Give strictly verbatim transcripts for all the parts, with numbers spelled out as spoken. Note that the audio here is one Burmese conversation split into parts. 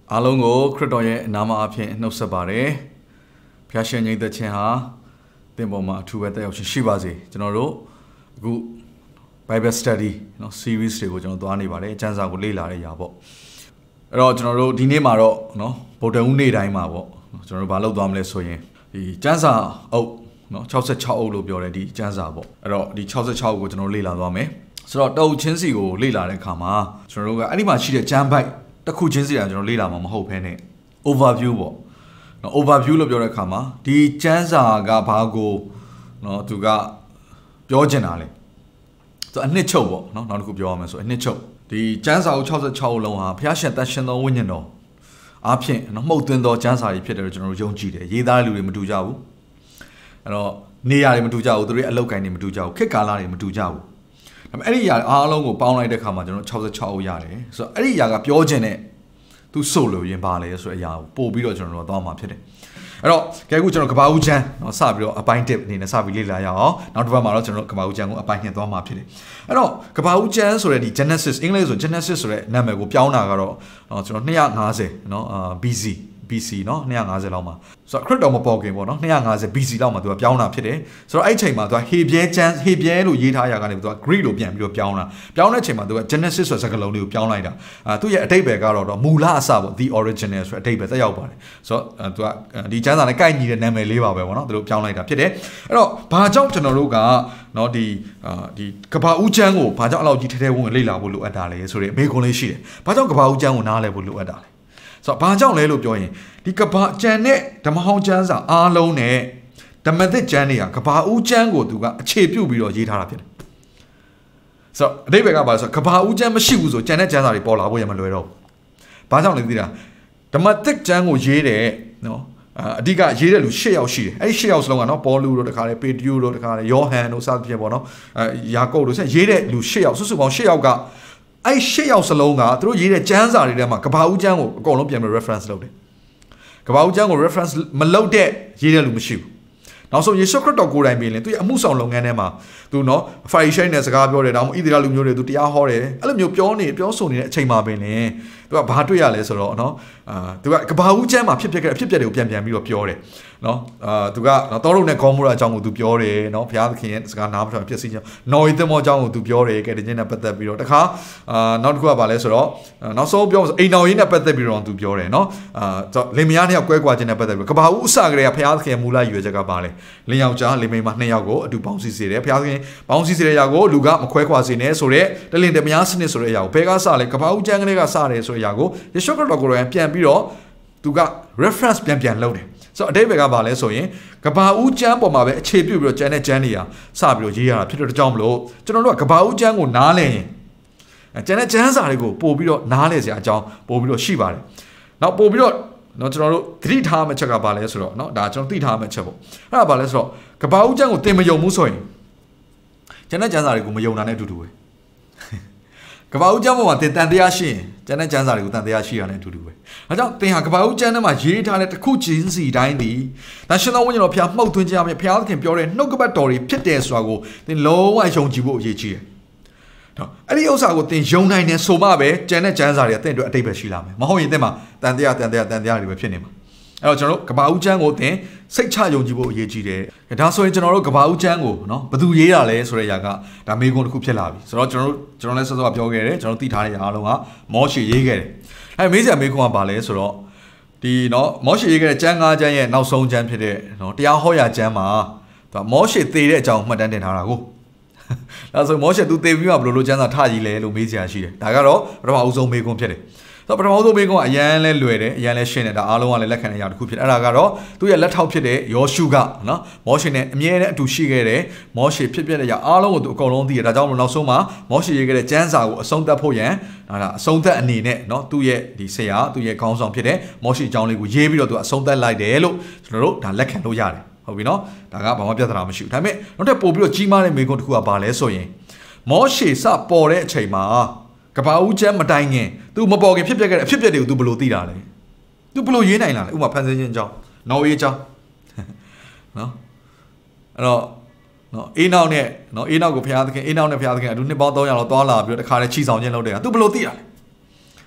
အားလုံးကိုခရစ်တော်ရဲ့နာမအဖြစ်နှုတ်ဆက်ပါတယ်ဖျားရှင်ညီသက်ချင်းဟာသင်ပေါ်မှာအထူးပဲတက်ရောက်ရှင်ရှိပါစေကျွန်တော်တို့အခု Bible Study เนาะ series တွေကိုကျွန်တော်သွားနေပါတယ်ကျမ်းစာကိုလေ့လာရရပေါ့အဲ့တော့ကျွန်တော်တို့ဒီနေ့မှာတော့เนาะဗုဒ္ဓဟူးနေ့တိုင်းမှာပေါ့ကျွန်တော်တို့ဘာလုပ်သွားမလဲဆိုရင်ဒီကျမ်းစာအုပ်เนาะsixty-sixအုပ်လို့ပြောတယ်ဒီကျမ်းစာပေါ့အဲ့တော့ဒီsixty-sixအုပ်ကိုကျွန်တော်လေ့လာသွားမယ်ဆိုတော့တအုပ်ချင်းစီကိုလေ့လာတဲ့အခါမှာကျွန်တော်တို့ကအဲ့ဒီမှာရှိတဲ့ကျမ်းပိုက်တစ်ခုချင်းစီတာကျွန်တော်လေ့လာမှာမဟုတ်ဘဲနဲ့ overview ပေါ့နော် overview လို့ပြောတဲ့အခါမှာဒီကျမ်းစာကဘာကိုနော်သူကပြောချင်တာလဲဆိုအနှစ်ချုပ်ပေါ့နော်နောက်တစ်ခုပြောရမယ်ဆိုအနှစ်ချုပ်ဒီကျမ်းစာအုပ်sixty-sixအုပ်လုံးဟာဘုရားရှင်တန်ရှင်သောဝိညာဉ်တော်အားဖြင့်နော်မှုတ်သွင်းသောကျမ်းစာတွေဖြစ်တယ်လို့ကျွန်တော်တို့ယုံကြည်တယ်ရေးသားတဲ့လူတွေမတူကြဘူးအဲ့တော့နေရာတွေမတူကြဘူးသူတို့ရဲ့အလုပ်ကိုင်းတွေမတူကြဘူးခေတ်ကာလတွေမတူကြဘူးဒါပေမဲ့အဲ့ဒီຢာအားလုံးကိုပေါင်းလိုက်တဲ့အခါမှာကျွန်တော်sixty-sixအုပ်ရတယ်ဆိုတော့အဲ့ဒီຢာကပြောချင်တဲ့သူဆိုလို့ရင်ပါလေဆိုတဲ့အရာကိုပို့ပြီးတော့ကျွန်တော်တို့သွားမှာဖြစ်တယ်အဲ့တော့ကဲအခုကျွန်တော်ကဘာဦးချမ်းเนาะစပြီးတော့အပိုင်းတစ်အနေနဲ့စပြီးလေ့လာရအောင်နောက်တစ်ပတ်မှာတော့ကျွန်တော်တို့ကဘာဦးချမ်းကိုအပိုင်းနှစ်သွားမှာဖြစ်တယ်အဲ့တော့ကဘာဦးချမ်းဆိုတဲ့ဒီ Genesis အင်္ဂလိပ်ဆို Genesis ဆိုတဲ့နာမည်ကိုပြောင်းတာကတော့เนาะကျွန်တော်two fiftyเนาะအာ B C B C เนาะtwo fiftyလောက်မှာဆိုတော့ခရစ်တော်မပေါ်ခင်ပေါ့เนาะtwo fifty B C လောက်မှာသူကပြောင်းတာဖြစ်တယ်ဆိုတော့အဲ့အချိန်မှာသူကဟေပြဲချမ်းဟေပြဲလို့ရေးထားရကနေသူက Greek လို့ပြန်ပြီးတော့ပြောင်းတာပြောင်းတဲ့အချိန်မှာသူက Genesis ဆိုတဲ့စကားလုံးလေးကိုပြောင်းလိုက်တာအာသူ့ရဲ့အတိတ်ပဲကတော့တော့မူလအစပေါ့ the original ဆိုတဲ့အတိတ်ပဲသက်ရောက်ပါတယ်ဆိုတော့သူကဒီကျမ်းစာနဲ့ကိုက်ညီတဲ့နာမည်လေးပါပဲပေါ့เนาะသူတို့ပြောင်းလိုက်တာဖြစ်တယ်အဲ့တော့ဘာကြောင့်ကျွန်တော်တို့ကเนาะဒီအာဒီကဘာဦးချမ်းကိုဘာကြောင့်အလောက်ကြီးထဲထဲဝင်လေ့လာဖို့လိုအပ်တာလဲဆိုတဲ့မေခွန်းလေးရှိတယ်ဘာကြောင့်ကဘာဦးချမ်းကိုနားလဲဖို့လိုအပ်တာလဲဆိုတော့ဘာကြောင့်လဲလို့ပြောရင်ဒီကဘာကျန်တဲ့ဓမ္မဟောင်းကျမ်းစာအားလုံးနဲ့ဓမ္မသစ်ကျမ်းတွေကကဘာဦးကျမ်းကိုသူကအခြေပြုပြီးတော့ရေးထားတာဖြစ်တယ်ဆိုတော့အတိတ်ဘက်ကဘာလဲဆိုတော့ကဘာဦးကျမ်းမရှိဘူးဆိုကျန်တဲ့ကျမ်းစာတွေပေါ်လာဖို့ရမလွယ်တော့ဘူးဘာကြောင့်လဲသိတာဓမ္မသစ်ကျမ်းကိုရေးတယ်နော်အဓိကရေးတဲ့လူeightယောက်ရှိတယ်အဲ့ဒီeightယောက်စလုံးကနော်ပေါလုတို့တခါလေပေတရုတို့တခါလေယောဟန်တို့စသဖြင့်ပေါ့နော်အဲယာကုပ်တို့ဆက်ရေးတဲ့လူeightယောက်စုစုပေါင်းeightယောက်ကအဲ့eightယောက်စလုံးကသူတို့ရေးတဲ့ကျမ်းစာတွေထဲမှာကဘာဦးကျမ်းကိုအကုန်လုံးပြန်ပြီး reference လုပ်တယ်ကဘာဦးကျမ်းကို reference မလုပ်တဲ့ရေးတဲ့လူမရှိဘူးနောက်ဆုံးယေရှုခရစ်တော်ကိုယ်တိုင်ပြင်လေသူရဲ့အမှုဆောင်လုပ်ငန်းထဲမှာသူနော်ဖာရိရှိုင်းနဲ့စကားပြောတယ်ဒါမှမဟုတ်ဣသရေလလူမျိုးတွေသူတရားဟောတယ်အဲ့လိုမျိုးပြောနေပြောဆိုနေတဲ့အချိန်မှာပင်လေသူကဘာတွေ့ရလဲဆိုတော့နော်အာသူကကဘာဦးကျမ်းမှာဖြစ်ဖြစ်ခဲ့အဖြစ်ပြက်တွေကိုပြန်ပြန်ပြီးတော့ပြောတယ်နော်အာသူကနော်တောရုံနဲ့ဂေါမောရအကြောင်းကိုသူပြောတယ်နော်ဘုရားသခင်ရဲ့စကားနားမထောင်ဖြစ်စီခြင်းနော်ဝေသမောအကြောင်းကိုသူပြောတယ်ကဲဒီချင်းနဲ့ပတ်သက်ပြီးတော့တခါအာနောက်တစ်ခုကဘာလဲဆိုတော့နောက်ဆုံးပြောအိမ်တော်ရေးနဲ့ပတ်သက်ပြီးတော့သူပြောတယ်နော်အာလင်မယားနှစ်ယောက်ကွဲကွာခြင်းနဲ့ပတ်သက်ပြီးကဘာဦးအစကတည်းကဘုရားသခင်ရဲ့မူလရည်ရွယ်ချက်ကဘာလဲလင်ယောက်ျားလင်မိန်းမနှစ်ယောက်ကိုအတူပေါင်းစည်းစေတယ်ဘုရားသခင်ပေါင်းစည်းစေတဲ့အရာကိုလူကမခွဲခွာစေနဲ့ဆိုတဲ့တလင်တမယားစနစ်ဆိုတဲ့အရာကိုဘယ်ကစလဲကဘာဦးကျမ်းကလေးကစတယ်ဆိုတဲ့အရာကိုယေရှုခရစ်တော်ကိုယ်တိုင်ပြန်ပြီးတော့သူက reference ပြန်ပြန်လုပ်တယ်ဆိုတော့အတိတ်ဘက်ကဘာလဲဆိုရင်ကဘာဦးကျမ်းပေါ်မှာပဲအခြေပြုပြီးတော့ကျန်တဲ့ကျမ်းတွေဟာစပြီးတော့ရေးရတာဖြစ်တဲ့ကြောင့်မလို့ကျွန်တော်တို့ကကဘာဦးကျမ်းကိုနားလည်ရင်ကျန်တဲ့ကျမ်းစာတွေကိုပို့ပြီးတော့နားလည်စရာအကြောင်းပို့ပြီးတော့ရှိပါတယ်နောက်ပို့ပြီးတော့နော်ကျွန်တော်တို့သတိထားမှချက်ကဘာလဲဆိုတော့နော်ဒါကျွန်တော်သိထားမှချက်ပေါ့အဲ့ဒါဘာလဲဆိုတော့ကဘာဦးကျမ်းကိုသင်မယုံဘူးဆိုရင်ကျန်တဲ့ကျမ်းစာတွေကိုမယုံတာနဲ့အတူတူပဲကဘာဦးကျမ်းပေါ်မှာသင်တန်တရားရှိရင်ကျန်တဲ့ကျမ်းစာတွေကိုတန်တရားရှိရတဲ့အတူတူပဲ။အဲကြောင့်သင်ဟာကဘာဦးကျမ်းထဲမှာရေးထားတဲ့တစ်ခုချင်းစီတိုင်းဒီဒါရှင်တော်ဝိညာဉ်တော်ဖျားမှုတ်သွင်းခြင်းအပြင်ဖျားသခင်ပြောတဲ့နှုတ်ကပတ်တော်တွေဖြစ်တယ်ဆိုတာကိုသင်လုံးဝယုံကြည်ဖို့အရေးကြီးတယ်။နော်အဲ့ဒီဥစ္စာကိုသင်ယုံနိုင်တယ်ဆိုမှပဲကျန်တဲ့ကျမ်းစာတွေကသင်တို့အတိတ်ပဲရှိလာမယ်။မဟုတ်ရင်သင်မှာတန်တရားတန်တရားတန်တရားတွေပဲဖြစ်နေမှာ။အဲ့တော့ကျွန်တော်တို့ကဘာဦးကျမ်းကိုသင်စိတ်ချယုံကြည်ဖို့အရေးကြီးတယ်။ဒါဆိုရင်ကျွန်တော်တို့ကဘာဦးကျမ်းကိုနော်ဘယ်သူရေးတာလဲဆိုတဲ့အရာကဒါမေးခွန်းတစ်ခုဖြစ်လာပြီ။ဆိုတော့ကျွန်တော်တို့ကျွန်တော်လည်းစောစောပြောခဲ့တယ်ကျွန်တော်သိထားတဲ့အရာအားလုံးကမောရှေရေးခဲ့တယ်။အဲမေးစရာမေးခွန်းကဘာလဲဆိုတော့ဒီနော်မောရှေရေးခဲ့တဲ့ကျမ်း၅ကျမ်းရဲ့နောက်ဆုံးကျမ်းဖြစ်တဲ့နော်တရားဟောရာကျမ်းမှာသူမောရှေသေတဲ့အကြောင်းမှတ်တမ်းတင်ထားတာကိုဒါဆိုမောရှေသူသေပြီးမှဘယ်လိုလိုကျမ်းစာထကြီးလဲလို့မေးစရာရှိတယ်။ဒါကတော့ပထမအဆုံးမေးခွန်းဖြစ်တယ်။ဆိုတော့ပထမဆုံးမေးခွန်းကအရန်လဲလွယ်တယ်အရန်လဲရှင်းတယ်ဒါအားလုံးကလည်းလက်ခံတဲ့အရာတစ်ခုဖြစ်တယ်အဲ့ဒါကတော့သူ့ရဲ့လက်ထောက်ဖြစ်တဲ့ယောရှုကနော်မောရှေနဲ့အမြဲတမ်းအတူရှိခဲ့တယ်မောရှေဖြစ်ဖြစ်တဲ့အရာအားလုံးကိုသူအကုန်လုံးသိတယ်ဒါကြောင့်မလို့နောက်ဆုံးမှာမောရှေရေးခဲ့တဲ့ကျမ်းစာကိုအဆုံးသတ်ဖို့ရန်ဒါအဆုံးသတ်အနေနဲ့နော်သူ့ရဲ့ဒီဆရာသူ့ရဲ့ခေါင်းဆောင်ဖြစ်တဲ့မောရှေအကြောင်းလေးကိုရေးပြီးတော့သူအဆုံးသတ်လိုက်တယ်လို့ကျွန်တော်တို့ဒါလက်ခံလို့ရတယ်ဟုတ်ပြီနော်ဒါကဘာမှပြဿနာမရှိဘူးဒါပေမဲ့နောက်ထပ်ပို့ပြီးတော့ကြီးမားတဲ့မေးခွန်းတစ်ခုကဘာလဲဆိုရင်မောရှေစပေါ်တဲ့အချိန်မှာကဘာဦးကျမ်းမတိုင်ခင် तू မပေါ်ခင်ဖြစ်ပျက်ခဲ့တဲ့အဖြစ်ပျက်တွေကို तू ဘယ်လိုသိတာလဲ तू ဘယ်လိုရေးနိုင်လာလဲဥပမာဖန်ဆင်းခြင်းအကြောင်းနော်အေးအကြောင်းနော်အဲ့တော့နော်အေးနောက်နဲ့နော်အေးနောက်ကိုဘုရားသခင်အေးနောက်နဲ့ဘုရားသခင်အတူနှစ်ပေါင်းthree hundredလောက်သွားလာပြီးတော့တခါတည်းချီဆောင်ခြင်းလုပ်တဲ့က तू ဘယ်လိုသိတာလဲ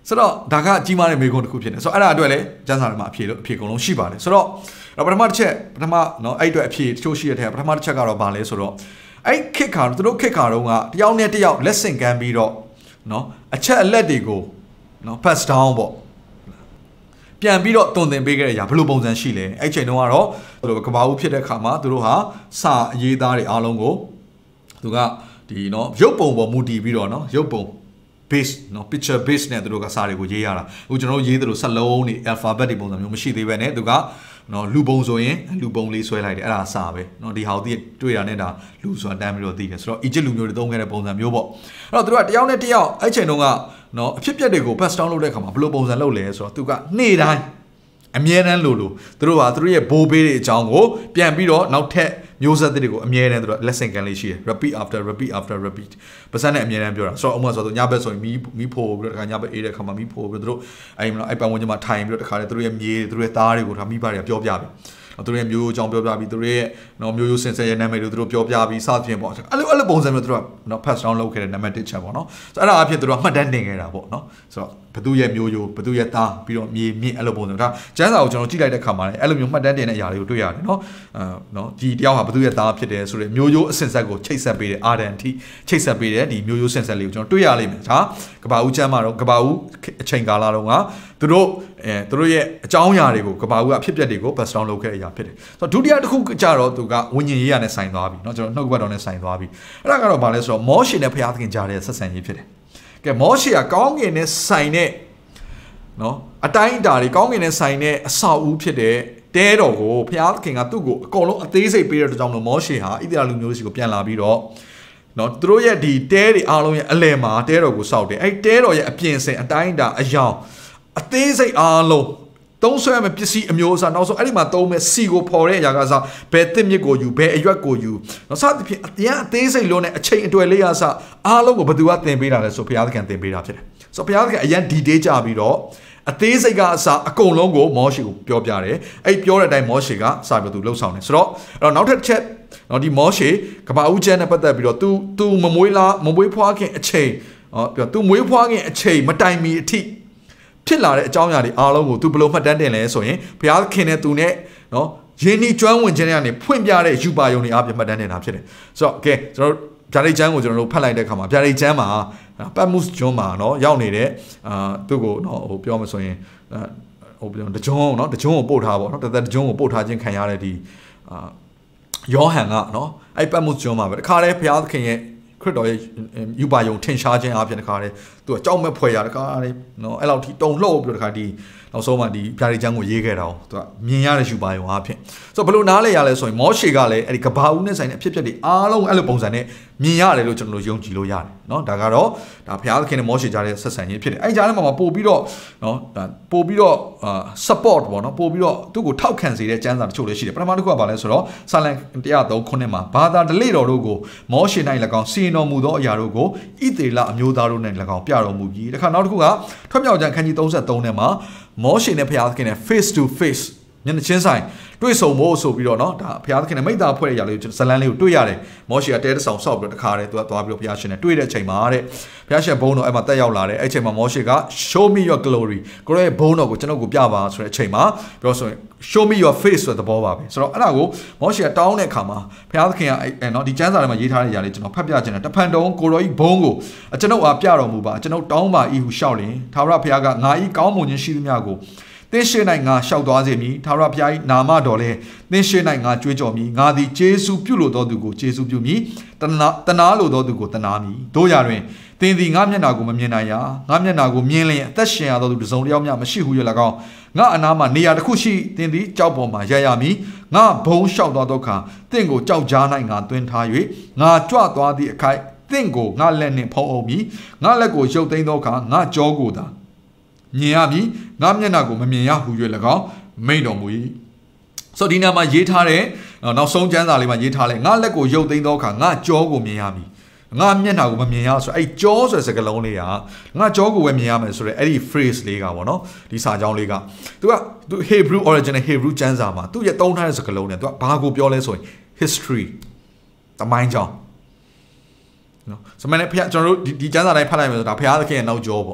ဆိုတော့ဒါကကြီးမားတဲ့မေးခွန်းတစ်ခုဖြစ်နေဆိုတော့အဲ့ဒါအတွက်လည်းကျန်းစာတွေမှာအဖြေလို့အဖြေအကုန်လုံးရှိပါတယ်ဆိုတော့ပထမတစ်ချက်ပထမเนาะအဲ့အတွက်အဖြေတချို့ရှိတဲ့ထဲပထမတစ်ချက်ကတော့ဘာလဲဆိုတော့အဲ့ခစ်ခါသူတို့ခစ်ခါတုန်းကတယောက်နဲ့တယောက်လက်ဆင့်ကမ်းပြီးတော့เนาะအချက်အလက်တွေကိုเนาะ pass down ပေါ့ပြန်ပြီးတော့တုံသင်ပေးခဲ့ရဘယ်လိုပုံစံရှိလဲအဲ့ချိန်တုန်းကတော့သူတို့ကဘာဦးဖြစ်တဲ့ခါမှာသူတို့ဟာစာအရေးသားတွေအားလုံးကိုသူကဒီเนาะရုပ်ပုံပေါ်မူတည်ပြီးတော့เนาะရုပ်ပုံ base เนาะ picture base နဲ့သူတို့ကစာတွေကိုရေးရတာအခုကျွန်တော်တို့ရေးသလိုစက်လုံးတွေ alphabet တွေပုံစံမျိုးမရှိသေးပဲနဲ့သူကเนาะလူပုံဆိုရင်လူပုံလေးဆွဲလိုက်တယ်အဲ့ဒါစာပဲเนาะဒီဟာကိုတွေ့တာနဲ့ဒါလူဆိုတာတန်းပြီးတော့သိတယ်ဆိုတော့ Egypt လူမျိုးတွေသုံးခဲ့တဲ့ပုံစံမျိုးပေါ့အဲ့တော့သူတို့ကတယောက်နဲ့တယောက်အဲ့ချိန်တုန်းကเนาะအဖြစ်အပျက်တွေကို pass down လုပ်တဲ့အခါမှာဘယ်လိုပုံစံလုပ်လဲဆိုတော့သူကနေ့တိုင်းအမြဲတမ်းလို့လို့သူတို့ဟာသူတို့ရဲ့ဘိုးဘေးတွေအကြောင်းကိုပြန်ပြီးတော့နောက်ထပ်မျိုးဆက်တွေကိုအမြဲတမ်းသူတို့ lesson ကန်လေးရှိတယ် repeat after repeat after repeat ပါစံနဲ့အမြဲတမ်းပြောတာဆိုတော့အမှဆိုတော့ညဘက်ဆိုရင်မီးမီးဖိုးပြီးတော့တခါညဘက်အေးတဲ့ခါမှာမီးဖိုးပြီးတော့သူတို့အဲ့မလားအဲ့ပတ်ဝန်းကျင်မှာထိုင်ပြီးတော့တခါလေသူတို့ရဲ့မြေသူတို့ရဲ့သားတွေကိုဒါမိဘတွေကပြောပြပြီသူတို့ရဲ့မျိုးရိုးအကြောင်းပြောပြပြီးသူတို့ရဲ့နော်မျိုးရိုးစင်ဆက်ရဲ့နာမည်တွေသူတို့ပြောပြပြီးစသဖြင့်ပေါ့အဲ့လိုအဲ့လိုပုံစံမျိုးသူတို့ကနော် pass down လုပ်ခဲ့တဲ့ number တစ်ချက်ပေါ့နော်ဆိုတော့အဲ့ဒါအဖြစ်သူတို့ကမှတ်တမ်းတင်ခဲ့တာပေါ့နော်ဆိုတော့ဘသူရဲ့မျိုးရိုးဘသူရဲ့သားပြီးတော့မြေမြင့်အဲ့လိုပုံစံဒါကျန်းစာကိုကျွန်တော်ကြည့်လိုက်တဲ့ခါမှာလည်းအဲ့လိုမျိုးမှတ်တမ်းတင်တဲ့အရာတွေကိုတွေ့ရတယ်နော်အာနော်ဒီတယောက်ဟာဘသူရဲ့သားဖြစ်တယ်ဆိုတော့မျိုးရိုးအစင်ဆက်ကိုချိတ်ဆက်ပေးတဲ့အာဒန်အထိချိတ်ဆက်ပေးတဲ့ဒီမျိုးရိုးစင်ဆက်လေးကိုကျွန်တော်တွေ့ရလိမ့်မယ်ဒါကဘာဦးချမ်းမှာတော့ကဘာဦးအချိန်ကာလတုန်းကသူတို့အဲသူတို့ရဲ့အကြောင်းအရာတွေကိုကဘာဦးကအဖြစ်အပျက်တွေကို pass down လုပ်ခဲ့တဲ့အရာဖြစ်တယ်ဆိုတော့ဒုတိယတစ်ခုကြတော့သူကဝิญဉ်ရေးရနဲ့ဆိုင်သွားပြီเนาะကျွန်တော်နှုတ်ကပတ်တော်နဲ့ဆိုင်သွားပြီအဲ့ဒါကတော့ဗာလဲဆိုတော့မောရှေနဲ့ဖျားသခင်ကြားတဲ့ဆက်ဆံရေးဖြစ်တယ်ကဲမောရှေကကောင်းကင်နဲ့ဆိုင်တဲ့เนาะအတိုင်းအတာတွေကောင်းကင်နဲ့ဆိုင်တဲ့အဆောက်အဦဖြစ်တဲ့တဲတော်ကိုဖျားသခင်ကသူ့ကိုအကုန်လုံးအသေးစိတ်ပေးတဲ့အတွက်ကြောင့်လို့မောရှေဟာဣသရေလလူမျိုးစီကိုပြန်လာပြီးတော့เนาะသူတို့ရဲ့ဒီတဲတွေအားလုံးရဲ့အလယ်မှာတဲတော်ကိုစောက်တယ်အဲ့တဲတော်ရဲ့အပြင်စင်အတိုင်းအတာအယောင်အသေးစိတ်အားလုံးသုံးဆွဲမဲ့ပစ္စည်းအမျိုးအစားနောက်ဆုံးအဲ့ဒီမှာသုံးမဲ့စီကိုဖော်တဲ့အရာကစားဘယ်တစ်မြစ်ကိုယူဘယ်အရွက်ကိုယူနောက်စသဖြင့်အတရားအသေးစိတ်လုံးနဲ့အချိန်အတွေ့လေးရစအားလုံးကိုဘယ်သူကသင်ပေးတာလဲဆိုဘုရားသခင်သင်ပေးတာဖြစ်တယ်ဆိုဘုရားသခင်အရင်ဒီတေးကြပြီးတော့အသေးစိတ်ကအစားအကုန်လုံးကိုမောရှေကိုပြောပြတယ်အဲ့ပြောတဲ့အတိုင်းမောရှေကစာပြသူလှုပ်ဆောင်တယ်ဆိုတော့အဲ့တော့နောက်ထပ်ချက်နော်ဒီမောရှေကဘာဦးကျန်းနဲ့ပတ်သက်ပြီးတော့ तू तू မမွေးလားမမွေးဖွားခင်အချိန်ဟောပြော तू မွေးဖွားခင်အချိန်မတိုင်မီအထိဖြစ်လာတဲ့အကြောင်းအရာတွေအားလုံးကို तू ဘယ်လိုမှတ်တမ်းတင်လဲဆိုရင်ဘုရားခင်နဲ့ तू နဲ့နော်ယင်းဤကျွမ်းဝင်ခြင်းတွေကနေဖွင့်ပြတဲ့ယူပါယုံတွေအားဖြင့်မှတ်တမ်းတင်တာဖြစ်တယ်ဆိုတော့ okay ကျွန်တော်ဗျာဒိတ်ကျမ်းကိုကျွန်တော်တို့ဖတ်လိုက်တဲ့အခါမှာဗျာဒိတ်ကျမ်းမှာပတ်မှုကျွန်းမှာနော်ရောက်နေတဲ့အာသူ့ကိုနော်ဟိုပြောမှဆိုရင်ဟိုပြောတကျွန်းနော်တကျွန်းကိုပို့ထားပါတော့တသက်တကျွန်းကိုပို့ထားခြင်းခံရတဲ့ဒီအာယောဟန်ကနော်အဲ့ပတ်မှုကျွန်းမှာပဲတခါတည်းဘုရားသခင်ရဲ့ခရစ်တော်ရဲ့ယူပါယုံထင်ရှားခြင်းအပြင်တခါတည်းသူကကြောက်မဲ့ဖွယ်ရတခါတည်းနော်အဲ့လောက်ထိတုံလှုပ်ပြီးတခါဒီနောက်ဆုံးမှဒီဗျာဒိတ်ကျမ်းကိုရေးခဲ့တာ哦သူကမြင်ရတဲ့ယူပါယုံအပြင်ဆိုတော့ဘယ်လိုနားလဲရလဲဆိုရင်မောရှေကလည်းအဲ့ဒီကဘာဦးနဲ့ဆိုင်တဲ့အဖြစ်အပျက်တွေအားလုံးအဲ့လိုပုံစံနဲ့မြင်ရတယ်လို့ကျွန်တော်တို့ယုံကြည်လို့ရတယ်เนาะဒါကတော့ဒါဘုရားသခင်နဲ့မောရှေကြားတဲ့ဆက်ဆံရေးဖြစ်တယ်အဲ့ကြားထဲမှာပို့ပြီးတော့เนาะဒါပို့ပြီးတော့အာ support ပေါ့เนาะပို့ပြီးတော့သူ့ကိုထောက်ခံစေတဲ့ကျမ်းစာတချို့လည်းရှိတယ်ပထမတစ်ခုကဘာလဲဆိုတော့စာလံone oh threeခုနှစ်မှာဘာသာဓလေ့တော်တို့ကိုမောရှေ၌၎င်းစီရင်တော်မူသောအရာတို့ကိုဣသေလအမျိုးသားတို့၌၎င်းပြတော်မူပြီးတခါနောက်တစ်ခုကထွက်မြောက်ကျမ်းခန်းကြီးthirty-threeထဲမှာမောရှေနဲ့ဘုရားသခင်နဲ့ face to face မျက်နှာချင်းဆိုင်တွေ့ဆုံဖို့ဆိုပြီးတော့เนาะဒါဘုရားသခင်နဲ့မိသားဖွဲ့တဲ့ຢာလေးကိုဇလန်းလေးကိုတွေ့ရတယ်မောရှေကတဲတဆောင်ဆောက်ပြီးတော့တခါတည်းသူကသွားပြီးတော့ဘုရားရှင်နဲ့တွေ့တဲ့အချိန်မှာတဲ့ဘုရားရှင်ဘုန်းတော်အဲ့မှာတက်ရောက်လာတယ်အဲ့ချိန်မှာမောရှေက show me your glory ကိုရဲ့ဘုန်းတော်ကိုကျွန်တော်ကိုပြပါဆိုတဲ့အချိန်မှာပြောဆိုရင် show me your face ဆိုတဲ့သဘောပါပဲဆိုတော့အဲ့ဒါကိုမောရှေကတောင်းတဲ့အခါမှာဘုရားသခင်ကအဲ့เนาะဒီကျမ်းစာထဲမှာရေးထားတဲ့ຢာလေးကျွန်တော်ဖတ်ပြခြင်းနဲ့တဖန်တုံးကိုရောဤဘုန်းကိုကျွန်တော်အားပြတော်မူပါကျွန်တော်တောင်းပါဤဟုရှောက်လင်သာဝရဘုရားကငါဤကောင်းမွန်ခြင်းရှိသမျှကိုသင်ရှေ့၌ငါရှောက်သွားစေမည်ထာဝရဘုရား၏နာမတော်လဲသင်ရှေ့၌ငါကြွေးကြော်မည်ငါသည်ယေရှုပြုလို့တော်သူကိုယေရှုပြုမည်တနာတနာလို့တော်သူကိုတနာမည်တို့ရာတွင်သင်သည်ငါမျက်နာကိုမမြင်နိုင်ရငါမျက်နာကိုမြင်လျင်အသက်ရှင်ရသောသူတစ်စုံတစ်ယောက်မျှမရှိဟု၍၎င်းငါအနားမှာနေရာတစ်ခုရှိသင်သည်ကြောက်ပေါ်မှာရရမည်ငါဘုံလျှောက်သွားသောအခါသင်ကိုကြောက်ကြား၌ငါသွင်းထား၍ငါကြွသွားသည့်အခိုက်သင်ကိုငါလက်နှင့်ဖုံးအုပ်မည်ငါလက်ကိုရုပ်သိမ်းသောအခါငါကြောကိုသာမြင်ရမည်ငါမျက်နှာကိုမမြင်ရဟု၍၎င်းမိန့်တော်မူ၏ဆိုဒီနာမှာရေးထားတဲ့နောက်ဆုံးကျမ်းစာလေးမှာရေးထားလဲငါလက်ကိုရုပ်သိမ်းသောအခါငါကြောကိုမြင်ရမည်ငါမျက်နှာကိုမမြင်ရဆိုအဲ့ကြောဆိုတဲ့စကားလုံးလေးကငါကြောကိုပဲမြင်ရမယ်ဆိုတဲ့အဲ့ဒီ phrase လေးကပေါ့နော်ဒီစာကြောင်းလေးကသူကသူ Hebrew original Hebrew ကျမ်းစာမှာသူရဲ့သုံးထားတဲ့စကားလုံးနဲ့သူကဘာကိုပြောလဲဆိုရင် history သမိုင်းကြောင်းနော်ဆိုမှလည်းဖခင်ကျွန်တော်တို့ဒီကျမ်းစာတိုင်းဖတ်လိုက်မယ်ဆိုဒါဘုရားသခင်ရဲ့နောက်ကြောပေါ့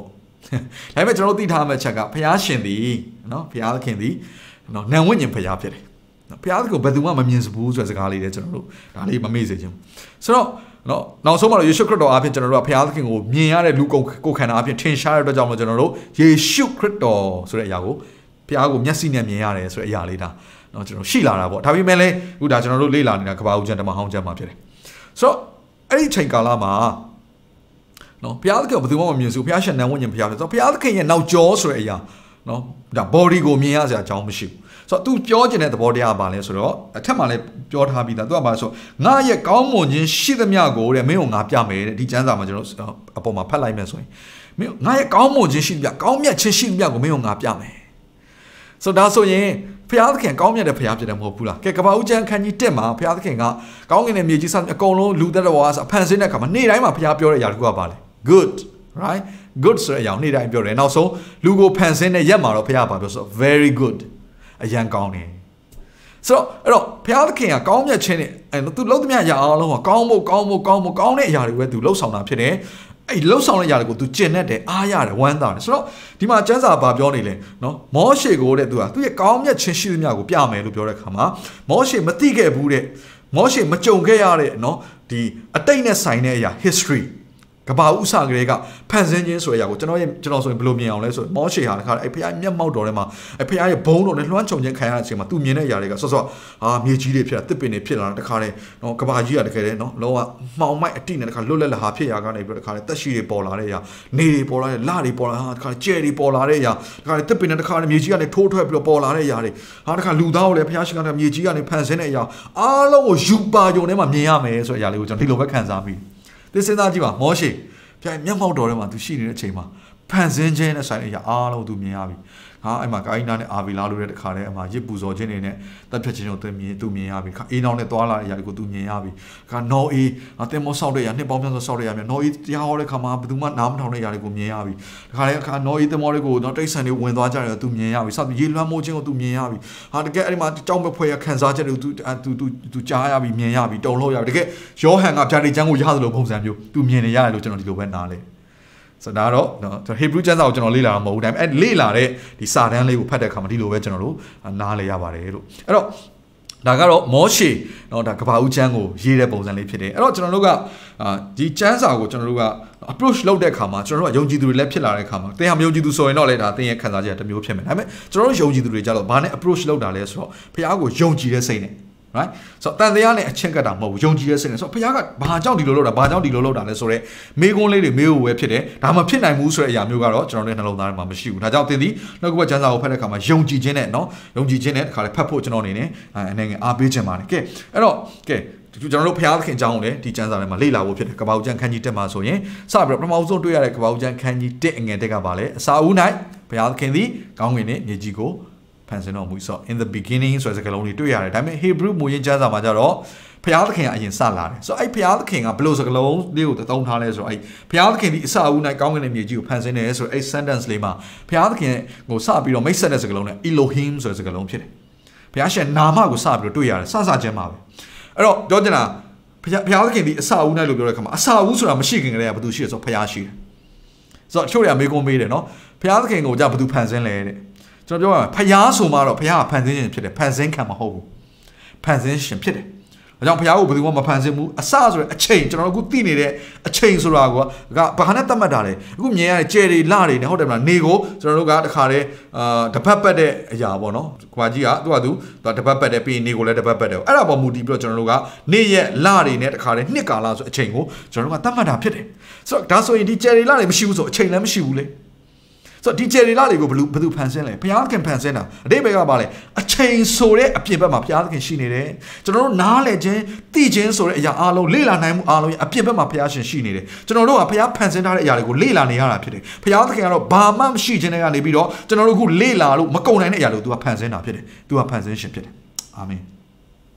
ဒါပေမဲ့ကျွန်တော်တို့သိထားမယ့်ချက်ကဖျားရှင်သည်နော်ဖျားသခင်သည်နော်နံဝိညာဉ်ဖျားဖြစ်တယ်ဖျားသခင်ကိုဘယ်သူမှမမြင်စဘူးဆိုတဲ့စကားလေးတွေကျွန်တော်တို့ဒါလေးမမေ့စေချင်ဘူးဆိုတော့နော်နောက်ဆုံးမှာတော့ယေရှုခရစ်တော်အပြင်ကျွန်တော်တို့ကဖျားသခင်ကိုမြင်ရတဲ့လူကုန်ကိုယ်ခန္ဓာအပြင်ထင်ရှားတဲ့အတွက်ကြောင့်မို့ကျွန်တော်တို့ယေရှုခရစ်တော်ဆိုတဲ့အရာကိုဖျားကိုမျက်စိနဲ့မြင်ရတယ်ဆိုတဲ့အရာလေးဒါနော်ကျွန်တော်ရှိလာတာပေါ့ဒါပေမဲ့လည်းအခုဒါကျွန်တော်တို့လေ့လာနေတာကဘာဦးကျမ်းဓမ္မဟောင်းကျမ်းမှာဖြစ်တယ်ဆိုတော့အဲ့ဒီချိန်ကာလမှာနော်ဘုရားသခင်ဘယ်သူမှမမြင်ဘူးဘုရားရှင်နံဝိညာဉ်ဘုရားဖြစ်ဆိုဘုရားသခင်ရဲ့နောက်ကျောဆိုတဲ့အရာနော်ဒါ body ကိုမြင်ရစရာအကြောင်းမရှိဘူးဆိုတော့ तू ပြောချင်တဲ့သဘောတရားပါလဲဆိုတော့အထက်မှာလည်းပြောထားပြီးသား तू ကပါဆိုငါရဲ့ကောင်းမွန်ခြင်းရှိသမျှကိုတဲ့မင်းကိုငါပြမယ်တဲ့ဒီကျမ်းစာမှာကျွန်တော်အပေါ်မှာဖတ်လိုက်မယ်ဆိုရင်မင်းငါရဲ့ကောင်းမွန်ခြင်းရှိသမျှကောင်းမြတ်ခြင်းရှိသမျှကိုမင်းကိုငါပြမယ်ဆိုတော့ဒါဆိုရင်ဖျားသခင်ကောင်းမြတ်တဲ့ဖျားဖြစ်တယ်မဟုတ်ဘူးလားကဲကပ္ပဦးကျမ်းခန်းကြီးတက်မှာဖျားသခင်ကကောင်းကင်နဲ့မြေကြီးစအကုန်လုံးလူသက်တော်ဝါအဖန်ဆင်းတဲ့အခါမှာနေ့တိုင်းမှာဖျားပြောတဲ့အရာတစ်ခုကပါလေ good right good ဆိုတဲ့အရာနေ့တိုင်းပြောတယ်နောက်ဆုံးလူကိုဖန်ဆင်းတဲ့ရက်မှာတော့ဖျားပါပြောဆို very good အရန်ကောင်းတယ်ဆိုတော့အဲ့တော့ဖျားသခင်ကကောင်းမြတ်ခြင်းနဲ့အဲသူလုံးသမျှအရာအားလုံးကကောင်းဖို့ကောင်းဖို့ကောင်းဖို့ကောင်းတဲ့အရာတွေပဲသူလှုပ်ဆောင်တာဖြစ်တယ်အဲ့လှုပ်ဆောင်တဲ့ຢာတွေကို तू ကျင်နဲ့တယ်အားရတယ်ဝမ်းသာတယ်ဆိုတော့ဒီမှာကျမ်းစာဘာပြောနေလဲနော်မောရှေကိုတဲ့ तू ကသူ့ရဲ့ကောင်းမြတ်ခြင်းရှိသမျှကိုပြမယ်လို့ပြောတဲ့အခါမှာမောရှေမသိခဲ့ဘူးတဲ့မောရှေမကြုံခဲ့ရတဲ့နော်ဒီအတိတ်နဲ့ဆိုင်တဲ့အရာ history ကဘာဥစားကလေးကဖန်ဆင်းခြင်းဆိုတဲ့အရာကိုကျွန်တော်ရဲ့ကျွန်တော်ဆိုရင်ဘယ်လိုမြင်အောင်လဲဆိုမောရှေဟာတခါအဲ့ဖခင်မျက်မှောက်တော်ထဲမှာအဲ့ဖခင်ရဲ့ဘုန်းတော်နဲ့လွှမ်းခြုံခြင်းခံရတဲ့အချိန်မှာ तू မြင်တဲ့အရာတွေကဆော့ဆော့ဟာမြေကြီးတွေဖြစ်တာတစ်ပင်တွေဖြစ်လာတာတခါလေနော်ကဘာကြီးကတကယ်လေနော်လောကမှောင်မိုက်အတိနဲ့တခါလွတ်လပ်လဟာဖြစ်ရာကနေပြီးတော့တခါလေတက်ရှိတွေပေါ်လာတဲ့အရာနေတွေပေါ်လာတဲ့လတွေပေါ်လာဟာတခါကျဲတွေပေါ်လာတဲ့အရာတခါလေတစ်ပင်နဲ့တခါလေမြေကြီးကနေထိုးထွက်ပြီးတော့ပေါ်လာတဲ့အရာတွေဟာတခါလူသားကိုလည်းဖခင်ရှိခိုးတဲ့မြေကြီးကနေဖန်ဆင်းတဲ့အရာအားလုံးကိုယူပါယုံထဲမှာမြင်ရမယ်ဆိုတဲ့အရာလေးကိုကျွန်တော်ဒီလိုပဲခံစားပြီးသစ္စာကြည့်ပါမောရှေပြိုင်မျက်မှောက်တော်ထဲမှာ तू ရှိနေတဲ့အချိန်မှာဖန်ဆင်းခြင်းနဲ့ဆိုင်တဲ့အရာအားလုံး तू မြင်ရပြီဟာအဲ့မှာကိုင်းနာနဲ့အာဗီလာလို့တဲ့တခါတည်းအမှာရစ်ပူဇော်ခြင်းတွေနဲ့တပ်ဖြတ်ခြင်းကို तू မြင် तू မြင်ရပြီခါအေးနောင်နဲ့သွားလာတဲ့အရာတွေကို तू မြင်ရပြီခါနော်အေးတင်မောဆောက်တဲ့အရာနှစ်ပေါင်းများစွာဆောက်တဲ့အရာမျိုးနော်အေးတရားဟောတဲ့ခါမှာဘယ်သူမှနားမထောင်တဲ့အရာတွေကိုမြင်ရပြီတခါတည်းအခါနော်အေးတင်မောတွေကိုတော့တိတ်ဆန်တွေဝင်သွားကြတယ် तू မြင်ရပြီစသဖြင့်ရေလွှမ်းမိုးခြင်းကို तू မြင်ရပြီဟာတကယ်အဲ့ဒီမှာကြောင်းမဖွဲရခံစားချက်တွေကို तू तू तू ကြားရပြီမြင်ရပြီတုံလို့ရပြီတကယ်ယောဟန်ကဗျာဒိတ်ကျမ်းကိုရသလိုပုံစံမျိုး तू မြင်နေရတယ်လို့ကျွန်တော်ဒီလိုပဲနားလဲဆိုတော့တော့နော်ဟေဘရုကျမ်းစာကိုကျွန်တော်လေ့လာတာမဟုတ်ဘူးဒါပေမဲ့အဲ့လေ့လာတဲ့ဒီစာတန်းလေးကိုဖတ်တဲ့အခါမှာဒီလိုပဲကျွန်တော်တို့နားလေရပါတယ်လို့အဲ့တော့ဒါကတော့မောရှေနော်ဒါကဘာဦးကျမ်းကိုရေးတဲ့ပုံစံလေးဖြစ်တယ်အဲ့တော့ကျွန်တော်တို့ကဒီကျမ်းစာကိုကျွန်တော်တို့က approach လုပ်တဲ့အခါမှာကျွန်တော်တို့ကယုံကြည်သူတွေလည်းဖြစ်လာတဲ့အခါမှာသင်ဟာမယုံကြည်သူဆိုရင်တော့လေဒါသင်ရဲ့ခံစားချက်တစ်မျိုးဖြစ်မယ်ဒါပေမဲ့ကျွန်တော်တို့ယုံကြည်သူတွေကြတော့ဘာနဲ့ approach လုပ်တာလဲဆိုတော့ဖခင်ကိုယုံကြည်တဲ့စိတ်နဲ့right ဆိုတော့တန်တရားနဲ့အချင်းကတ်တာမဟုတ်ဘူးယုံကြည်ရဲ့စိတ်နဲ့ဆိုတော့ဘုရားကဘာကြောင့်ဒီလိုလုပ်တာဘာကြောင့်ဒီလိုလုပ်တာလဲဆိုတော့မေကွန်းလေးတွေမေးဖို့ပဲဖြစ်တယ်ဒါမှဖြစ်နိုင်ဘူးဆိုတဲ့အရာမျိုးကတော့ကျွန်တော်တို့နှလုံးသားထဲမှာမရှိဘူးဒါကြောင့်သင်ဒီနောက်ကဘကျမ်းစာကိုဖတ်တဲ့အခါမှာယုံကြည်ခြင်းနဲ့နော်ယုံကြည်ခြင်းနဲ့တခါလေဖတ်ဖို့ကျွန်တော်အနေနဲ့အနေငယ်အားပေးခြင်းပါတယ်ကဲအဲ့တော့ကဲကျွန်တော်တို့ဘုရားသခင်အကြောင်းကိုလည်းဒီကျမ်းစာထဲမှာလေ့လာဖို့ဖြစ်တယ်ကပ္ပဦးကျမ်းခန်းကြီးတက်မှာဆိုရင်စပြီးတော့ပထမဆုံးတွေ့ရတဲ့ကပ္ပဦးကျမ်းခန်းကြီးတက်အငယ်တက်ကပါလေအစာဦး၌ဘုရားသခင်သည်ကောင်းကင်နဲ့မြေကြီးကိုဖန်ဆင်းတော်မူဆို in the beginning ဆိုတဲ့စကားလုံးတွေတွေ့ရတယ်ဒါပေမဲ့ Hebrew မူရင်းကျမ်းစာမှာကျတော့ဘုရားသခင်ကအရင်စလာတယ်ဆိုတော့အဲ့ဘုရားသခင်ကဘယ်လိုစကားလုံးလေးကိုသုံးထားလဲဆိုတော့အဲ့ဘုရားသခင်ဒီအစအဦး၌ကောင်းကင်နဲ့မြေကြီးကိုဖန်ဆင်းတယ်ဆိုတော့အဲ့ sentence လေးမှာဘုရားသခင်ကိုစပြီးတော့မိတ်ဆက်တဲ့စကားလုံးနဲ့ Elohim ဆိုတဲ့စကားလုံးဖြစ်တယ်ဘုရားရှင်နာမကိုစပြီးတော့တွေ့ရတယ်စစချင်းမှာပဲအဲ့တော့ပြောချင်တာဘုရားဘုရားသခင်ဒီအစအဦး၌လို့ပြောတဲ့အခါမှာအစအဦးဆိုတာမရှိခင်ကတည်းကဘယ်သူရှိလဲဆိုတော့ဘုရားရှိတယ်ဆိုတော့အချို့တွေကမေးခွန်းမေးတယ်နော်ဘုရားသခင်ကိုじゃဘယ်သူဖန်ဆင်းလဲတဲ့ကျွန်တော်ပြောရမယ်ဖျားဆိုမှတော့ဖျားကဖန်ဆင်းခြင်းဖြစ်တယ်ဖန်ဆင်းခံမဟုတ်ဘူးဖန်ဆင်းရှင်ဖြစ်တယ်ဒါကြောင့်ဖျားကိုဘယ်သူမှမဖန်ဆင်းဘူးအစဆိုတဲ့အချိန်ကျွန်တော်တို့အခုသိနေတဲ့အချိန်ဆိုတာကဘာနဲ့သတ်မှတ်တာလဲအခုမြင်ရတဲ့ကြယ်တွေလတွေနဲ့ဟုတ်တယ်မလားနေကိုကျွန်တော်တို့ကတခါတည်းအာတပတ်ပတ်တဲ့အရာပေါ့နော်ခွာကြီးကသူကသူတပတ်ပတ်တယ်ပြီးနေကိုလည်းတပတ်ပတ်တယ်အဲ့ဒါပေါ်မူတည်ပြီးတော့ကျွန်တော်တို့ကနေရက်လတွေနဲ့တခါတည်းနှစ်ကာလဆိုအချိန်ကိုကျွန်တော်တို့ကသတ်မှတ်တာဖြစ်တယ်ဆိုတော့ဒါဆိုရင်ဒီကြယ်တွေလတွေမရှိဘူးဆိုအချိန်လည်းမရှိဘူးလေဆိုတော့ဒီဂျယ်ရီလာတွေကိုဘယ်လိုဘယ်သူဖန်ဆင်းလဲဘုရားသခင်ဖန်ဆင်းတာအတိတ်ဘက်ကပါလဲအချိန်ဆိုတဲ့အပြင်ဘက်မှာဘုရားသခင်ရှိနေတယ်ကျွန်တော်တို့နားလည်ခြင်းသိခြင်းဆိုတဲ့အရာအားလုံးလေ့လာနိုင်မှုအားလုံးအပြင်ဘက်မှာဘုရားရှင်ရှိနေတယ်ကျွန်တော်တို့ကဘုရားဖန်ဆင်းထားတဲ့အရာတွေကိုလေ့လာနေရတာဖြစ်တယ်ဘုရားသခင်ကတော့ဘာမှမရှိခြင်းတွေကနေပြီးတော့ကျွန်တော်တို့အခုလေ့လာလို့မကုန်နိုင်တဲ့အရာတွေကိုသူကဖန်ဆင်းတာဖြစ်တယ်သူကဖန်ဆင်းရှင်ဖြစ်တယ်အာမင်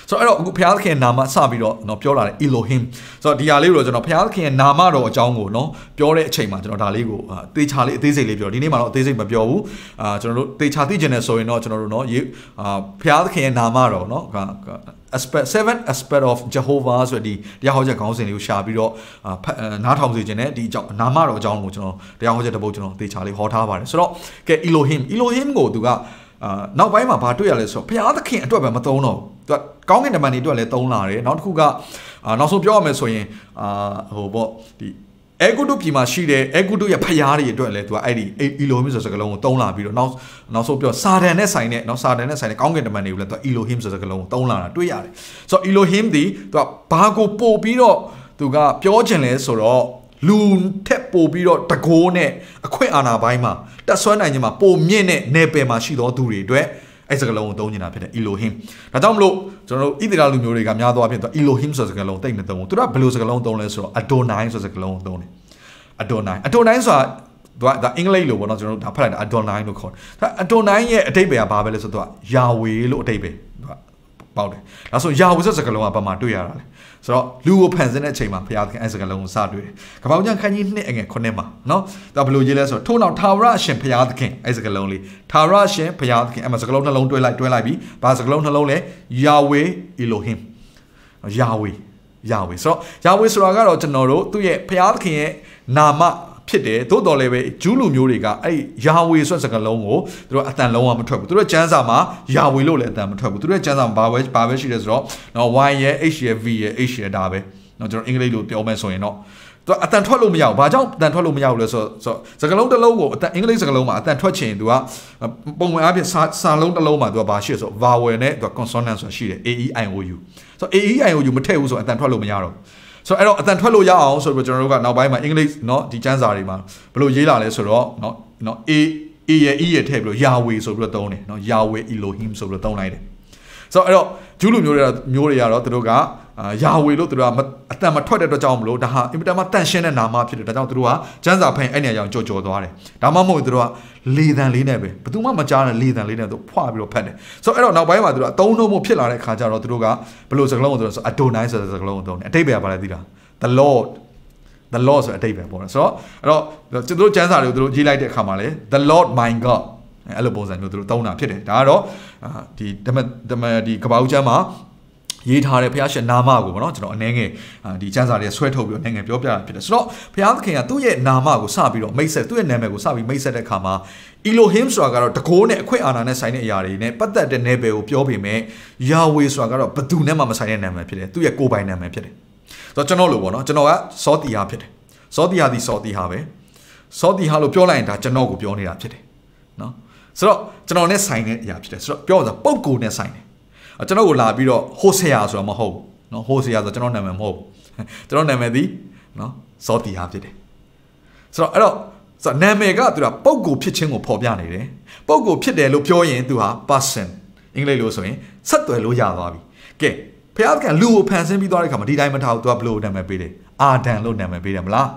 ဆိုတော့အဲ့တော့အခုဘုရားသခင်နာမစပြီးတော့เนาะပြောလာတယ် Elohim ဆိုတော့ဒီဟာလေးကိုတော့ကျွန်တော်ဘုရားသခင်ရဲ့နာမတော်အကြောင်းကိုเนาะပြောတဲ့အချိန်မှာကျွန်တော်ဒါလေးကိုသေချာလေးအသေးစိတ်လေးပြောဒီနေ့မှာတော့အသေးစိတ်မပြောဘူးအာကျွန်တော်တို့သေချာသိကျင်နေဆိုရင်တော့ကျွန်တော်တို့เนาะအာဘုရားသခင်ရဲ့နာမတော်เนาะ aspect seven aspect of Jehovah ဆိုတဲ့ဒီတရားဟောချက်ခေါင်းစဉ်လေးကိုရှာပြီးတော့နားထောင်စေခြင်းနဲ့ဒီအကြောင်းနာမတော်အကြောင်းကိုကျွန်တော်တရားဟောချက်တစ်ပုဒ်ကျွန်တော်သေချာလေးဟောထားပါတယ်ဆိုတော့ကဲ Elohim Elohim ကိုသူကအာနောက်ပိုင်းမှာဘာတွေ့ရလဲဆိုတော့ဘုရားသခင်အတွက်ပဲမသုံးတော့သူကကောင်းကင်တမန်တွေအတွက်လည်းသုံးလာတယ်နောက်တစ်ခုကအာနောက်ဆုံးပြောရမယ်ဆိုရင်အာဟိုပေါ့ဒီအဲဂုတုပြည်မှာရှိတဲ့အဲဂုတုရဲ့ဖျားတွေအတွက်လည်းသူကအဲ့ဒီ Elohim ဆိုတဲ့စကားလုံးကိုသုံးလာပြီးတော့နောက်နောက်ဆုံးပြောစာတန်နဲ့ဆိုင်တဲ့နော်စာတန်နဲ့ဆိုင်တဲ့ကောင်းကင်တမန်တွေကိုလည်းသူက Elohim ဆိုတဲ့စကားလုံးကိုသုံးလာတာတွေ့ရတယ်ဆိုတော့ Elohim ဒီသူကဘာကိုပို့ပြီးတော့သူကပြောချင်လဲဆိုတော့လူထက်ပို့ပြီးတော့တကိုးနဲ့အခွင့်အာဏာပိုင်းမှာတက်ဆွမ်းနိုင်ခြင်းမှာပိုမြင့်တဲ့နယ်ပယ်မှာရှိသောသူတွေအတွက်အဲ့စကားလုံးကိုသုံးနေတာဖြစ်တဲ့ Elohim ဒါကြောင့်မလို့ကျွန်တော်တို့ဣသရေလလူမျိုးတွေကများသောအားဖြင့်သူ Elohim ဆိုတဲ့စကားလုံးတိတ်မသုံးဘူးသူကဘယ်လိုစကားလုံးသုံးလဲဆိုတော့ Adonai ဆိုတဲ့စကားလုံးကိုသုံးတယ် Adonai Adonai ဆိုတာသူကဒါအင်္ဂလိပ်လိုပေါ့နော်ကျွန်တော်တို့ဒါဖတ်လိုက်တာ Adonai လို့ခေါ်တယ် Adonai ရဲ့အဓိပ္ပာယ်ကဘာပဲလဲဆိုတော့သူက Yahweh လို့အဓိပ္ပာယ်သူကပေါက်တယ်ဒါဆို Yahweh ဆိုတဲ့စကားလုံးကဘာမှတွေ့ရတာလဲဆိုတော့လူကိုဖန်ဆင်းတဲ့အချိန်မှာဘုရားသခင်အဲ့စကားလုံးကိုစတွေ့တယ်။ကပ္ပဦးကျမ်းခန်းကြီးနှစ်အငယ်ခုနှစ်မှာနော်။ဒါဘယ်လိုရေးလဲဆိုတော့ထို့နောက်ထာဝရအရှင်ဘုရားသခင်အဲ့စကားလုံးလေးထာဝရအရှင်ဘုရားသခင်အဲ့မှာစကားလုံးနှလုံးတွဲလိုက်တွဲလိုက်ပြီးဘာစကားလုံးနှလုံးလဲ Yahweh Elohim Yahweh Yahweh ဆိုတော့ Yahweh ဆိုတာကတော့ကျွန်တော်တို့သူ့ရဲ့ဘုရားသခင်ရဲ့နာမဖြစ်တယ်သို့တော်လည်းပဲဂျူးလူမျိုးတွေကအဲ့ယာဝေဆိုတဲ့စကားလုံးကိုသူတို့အတန်လုံးဝမထွက်ဘူးသူတို့ကျမ်းစာမှာယာဝေလို့လည်းအတန်မထွက်ဘူးသူတို့ကျမ်းစာမှာဘာပဲဘာပဲရှိတယ်ဆိုတော့နော် Y ရဲ့ H ရဲ့ V ရဲ့ H ရဲ့ဒါပဲနော်ကျွန်တော်အင်္ဂလိပ်လိုပြောမယ်ဆိုရင်တော့သူအတန်ထွက်လို့မရဘူးဘာကြောင့်အတန်ထွက်လို့မရဘူးလဲဆိုတော့စကားလုံးတစ်လုံးကိုအတန်အင်္ဂလိပ်စကားလုံးမှာအတန်ထွက်ချင်သူကပုံမှန်အားဖြင့်စာစာလုံးတစ်လုံးမှာသူကဘာရှိလဲဆိုတော့ vowel နဲ့သူက consonant ဆိုတာရှိတယ် A E I O U ဆိုတော့ A E I O U မထည့်ဘူးဆိုတော့အတန်ထွက်လို့မရတော့ဆိုတော့အဲ့တော့အတန်ထွက်လို့ရအောင်ဆိုတော့ကျွန်တော်တို့ကနောက်ပိုင်းမှာအင်္ဂလိပ်เนาะဒီကျမ်းစာတွေမှာဘယ်လိုရေးလာလဲဆိုတော့เนาะเนาะ A A ရဲ့ E ရဲ့ထည့်ပြီးတော့ Yahweh ဆိုပြီးတော့သုံးတယ်เนาะ Yahweh Elohim ဆိုပြီးတော့သုံးလိုက်တယ်ဆိုတော့အဲ့တော့ဂျူးလူမျိုးတွေမျိုးတွေကတော့သူတို့ကယာဝေလို့သူတို့ကအတန်မထွက်တဲ့အတွက်ကြောင့်မလို့ဒါဟာအင်မတန်မှတန်ရှင်းတဲ့နာမဖြစ်တယ်ဒါကြောင့်သူတို့ကကျမ်းစာဖတ်အဲ့နေရာကြောင်ကြော်ကြော်သွားတယ်ဒါမှမဟုတ်သူတို့ကလေတန်လေးနဲ့ပဲဘယ်သူမှမကြားတဲ့လေတန်လေးနဲ့သူဖွာပြီးတော့ဖတ်တယ်ဆိုတော့အဲ့တော့နောက်ပိုင်းမှာသူတို့အသုံးနှုန်းမှုဖြစ်လာတဲ့အခါကျတော့သူတို့ကဘယ်လိုစကားလုံးကိုသူတို့ဆို Adonai ဆိုတဲ့စကားလုံးကိုသုံးတယ်အတိတ်ပဲဘာလဲသိလား The Lord The Lord ဆိုတဲ့အတိတ်ပဲပေါ့နော်ဆိုတော့အဲ့တော့သူတို့ကျမ်းစာတွေကိုသူတို့ရေးလိုက်တဲ့အခါမှာလေ The Lord my God အဲ့လိုပုံစံမျိုးသူတို့သုံးတာဖြစ်တယ်ဒါကတော့ဒီဓမ္မဓမ္မဒီကပ္ပဦးကျမ်းမှာရေးထားတဲ့ဘုရားရှင်နာမကိုပေါ့နော်ကျွန်တော်အနေငယ်ဒီကျမ်းစာတွေဆွဲထုတ်ပြီးတော့အနေငယ်ပြောပြတာဖြစ်တယ်ဆိုတော့ဘုရားသခင်ကသူ့ရဲ့နာမကိုစပြီးတော့မိတ်ဆက်သူ့ရဲ့နာမည်ကိုစပြီးမိတ်ဆက်တဲ့အခါမှာ Elohim ဆိုတာကတော့တကိုးနဲ့အခွင့်အာဏာနဲ့ဆိုင်တဲ့အရာတွေနဲ့ပတ်သက်တဲ့နယ်ပယ်ကိုပြောပေမဲ့ Yahweh ဆိုတာကတော့ဘယ်သူနဲ့မှမဆိုင်တဲ့နာမည်ဖြစ်တယ်သူ့ရဲ့ကိုယ်ပိုင်နာမည်ဖြစ်တယ်ဆိုတော့ကျွန်တော်လို့ပေါ့နော်ကျွန်တော်ကစောတီဟာဖြစ်တယ်စောတီဟာဒီစောတီဟာပဲစောတီဟာလို့ပြောလိုက်ရင်ဒါကျွန်တော်ကိုပြောနေတာဖြစ်တယ်နော်ဆိုတော့ကျွန်တော်နဲ့ဆိုင်တဲ့အရာဖြစ်တယ်ဆိုတော့ပြောရအောင်ပုံကိုနဲ့ဆိုင်တယ်ကျွန်တော်ကိုလာပြီးတော့ဟိုဆေယာဆိုတာမဟုတ်ဘူးเนาะဟိုဆေယာဆိုကျွန်တော်နာမည်မဟုတ်ဘူးကျွန်တော်နာမည်ဒီเนาะစောတီဟာဖြစ်တယ်ဆိုတော့အဲ့တော့ဆိုနာမည်ကသူကပုံကိုဖြစ်ခြင်းကိုဖော်ပြနေတယ်ပုံကိုဖြစ်တယ်လို့ပြောရင်သူဟာ person အင်္ဂလိပ်လိုဆိုရင်ဆက်သွယ်လို့ရသွားပြီကဲဘုရားကလူကိုဖန်ဆင်းပြီးသွားတဲ့ခါမှာဒီတိုင်းမထားဘူးသူကဘယ်လိုနာမည်ပေးတယ်အာဒန်လို့နာမည်ပေးတယ်မလား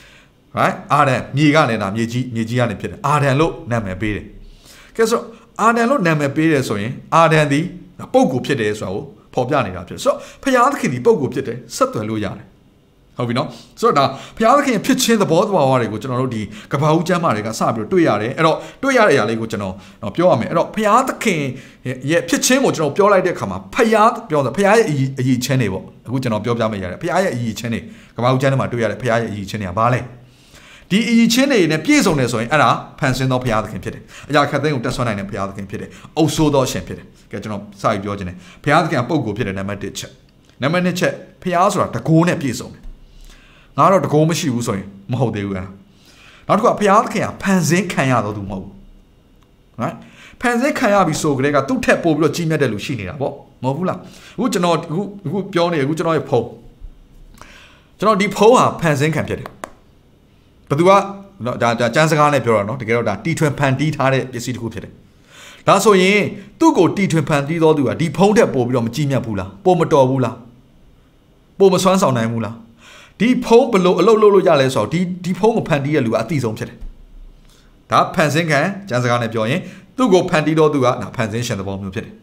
right အာဒန်မြေကလည်းဒါမြေကြီးမြေကြီးကနေဖြစ်တယ်အာဒန်လို့နာမည်ပေးတယ်ကဲဆိုအာဒန်လို့နာမည်ပေးတယ်ဆိုရင်အာဒန်ဒီပုဂ္ဂိုလ်ဖြစ်တယ်ဆိုတာကိုဖော်ပြနေတာဖြစ်ဆိုတော့ဘုရားသခင်ဒီပုဂ္ဂိုလ်ဖြစ်တယ်ဆက်သွယ်လို့ရတယ်ဟုတ်ပြီနော်ဆိုတော့ဒါဘုရားသခင်ဖြစ်ခြင်းသဘောတဘာဝတွေကိုကျွန်တော်တို့ဒီကပ္ပဦးကျမ်းမာတွေကစပြီးတော့တွေ့ရတယ်အဲ့တော့တွေ့ရတဲ့အရာလေးကိုကျွန်တော်တော့ပြောရမယ်အဲ့တော့ဘုရားသခင်ရဲ့ဖြစ်ခြင်းကိုကျွန်တော်ပြောလိုက်တဲ့အခါမှာဘုရားပြောတာဘုရားရဲ့အည်အည်ချင်းတွေပေါ့အခုကျွန်တော်ပြောပြမယ်ရတယ်ဘုရားရဲ့အည်ချင်းတွေကပ္ပဦးကျမ်းထဲမှာတွေ့ရတဲ့ဘုရားရဲ့အည်ချင်းတွေကဘာလဲဒီအည်ချင်းတွေနဲ့ပြည့်စုံတယ်ဆိုရင်အဲ့ဒါဖန်ဆင်းသောဘုရားသခင်ဖြစ်တယ်အရာခတ်သိမ်းကိုတက်ဆွမ်းနိုင်တဲ့ဘုရားသခင်ဖြစ်တယ်အုပ်ဆိုးသောရှင်ဖြစ်တယ်ကဲကျွန်တော်စပြီးပြောခြင်းတယ်ဘုရားသခင်ပုံကိုဖြစ်တယ်နံပါတ်တစ်ချက်နံပါတ်နှစ်ချက်ဘုရားဆိုတာတကိုးနဲ့ပြည့်စုံတယ်ငါတော့တကိုးမရှိဘူးဆိုရင်မဟုတ်သေးဘူးအဲ့ဒါနောက်တစ်ခုကဘုရားသခင်ကဖန်ဆင်းခံရတော်သူမဟုတ်ဘူး right ဖန်ဆင်းခံရပြီဆိုကြတဲ့ကသူ့ထက်ပို့ပြီးတော့ကြီးမြတ်တဲ့လူရှိနေတာပေါ့မဟုတ်ဘူးလားအခုကျွန်တော်အခုအခုပြောနေအခုကျွန်တော်ရဲ့ဖုန်းကျွန်တော်ဒီဖုန်းဟာဖန်ဆင်းခံဖြစ်တယ်ဘယ်သူကနော်ဒါဒါကျန်းစကားနဲ့ပြောတာနော်တကယ်တော့ဒါတီထွင်ဖန်တီးထားတဲ့ပစ္စည်းတစ်ခုဖြစ်တယ်ဒါဆိုရင်သူ့ကိုတီထွင်ဖန်တီးတော်သူကဒီဖုန်းထက်ပို့ပြီးတော့မကြည့်မြတ်ဘူးလားပို့မတော်ဘူးလားပို့မစွမ်းဆောင်နိုင်ဘူးလားဒီဖုန်းဘယ်လိုအလုပ်လုပ်လို့ရလဲဆိုတော့ဒီဒီဖုန်းကိုဖန်တီးတဲ့လူကအသိဆုံးဖြစ်တယ်ဒါဖန်ဆင်းခံကျန်းစကားနဲ့ပြောရင်သူ့ကိုဖန်တီးတော်သူကဒါဖန်ဆင်းရှင်သဘောမျိုးဖြစ်တယ်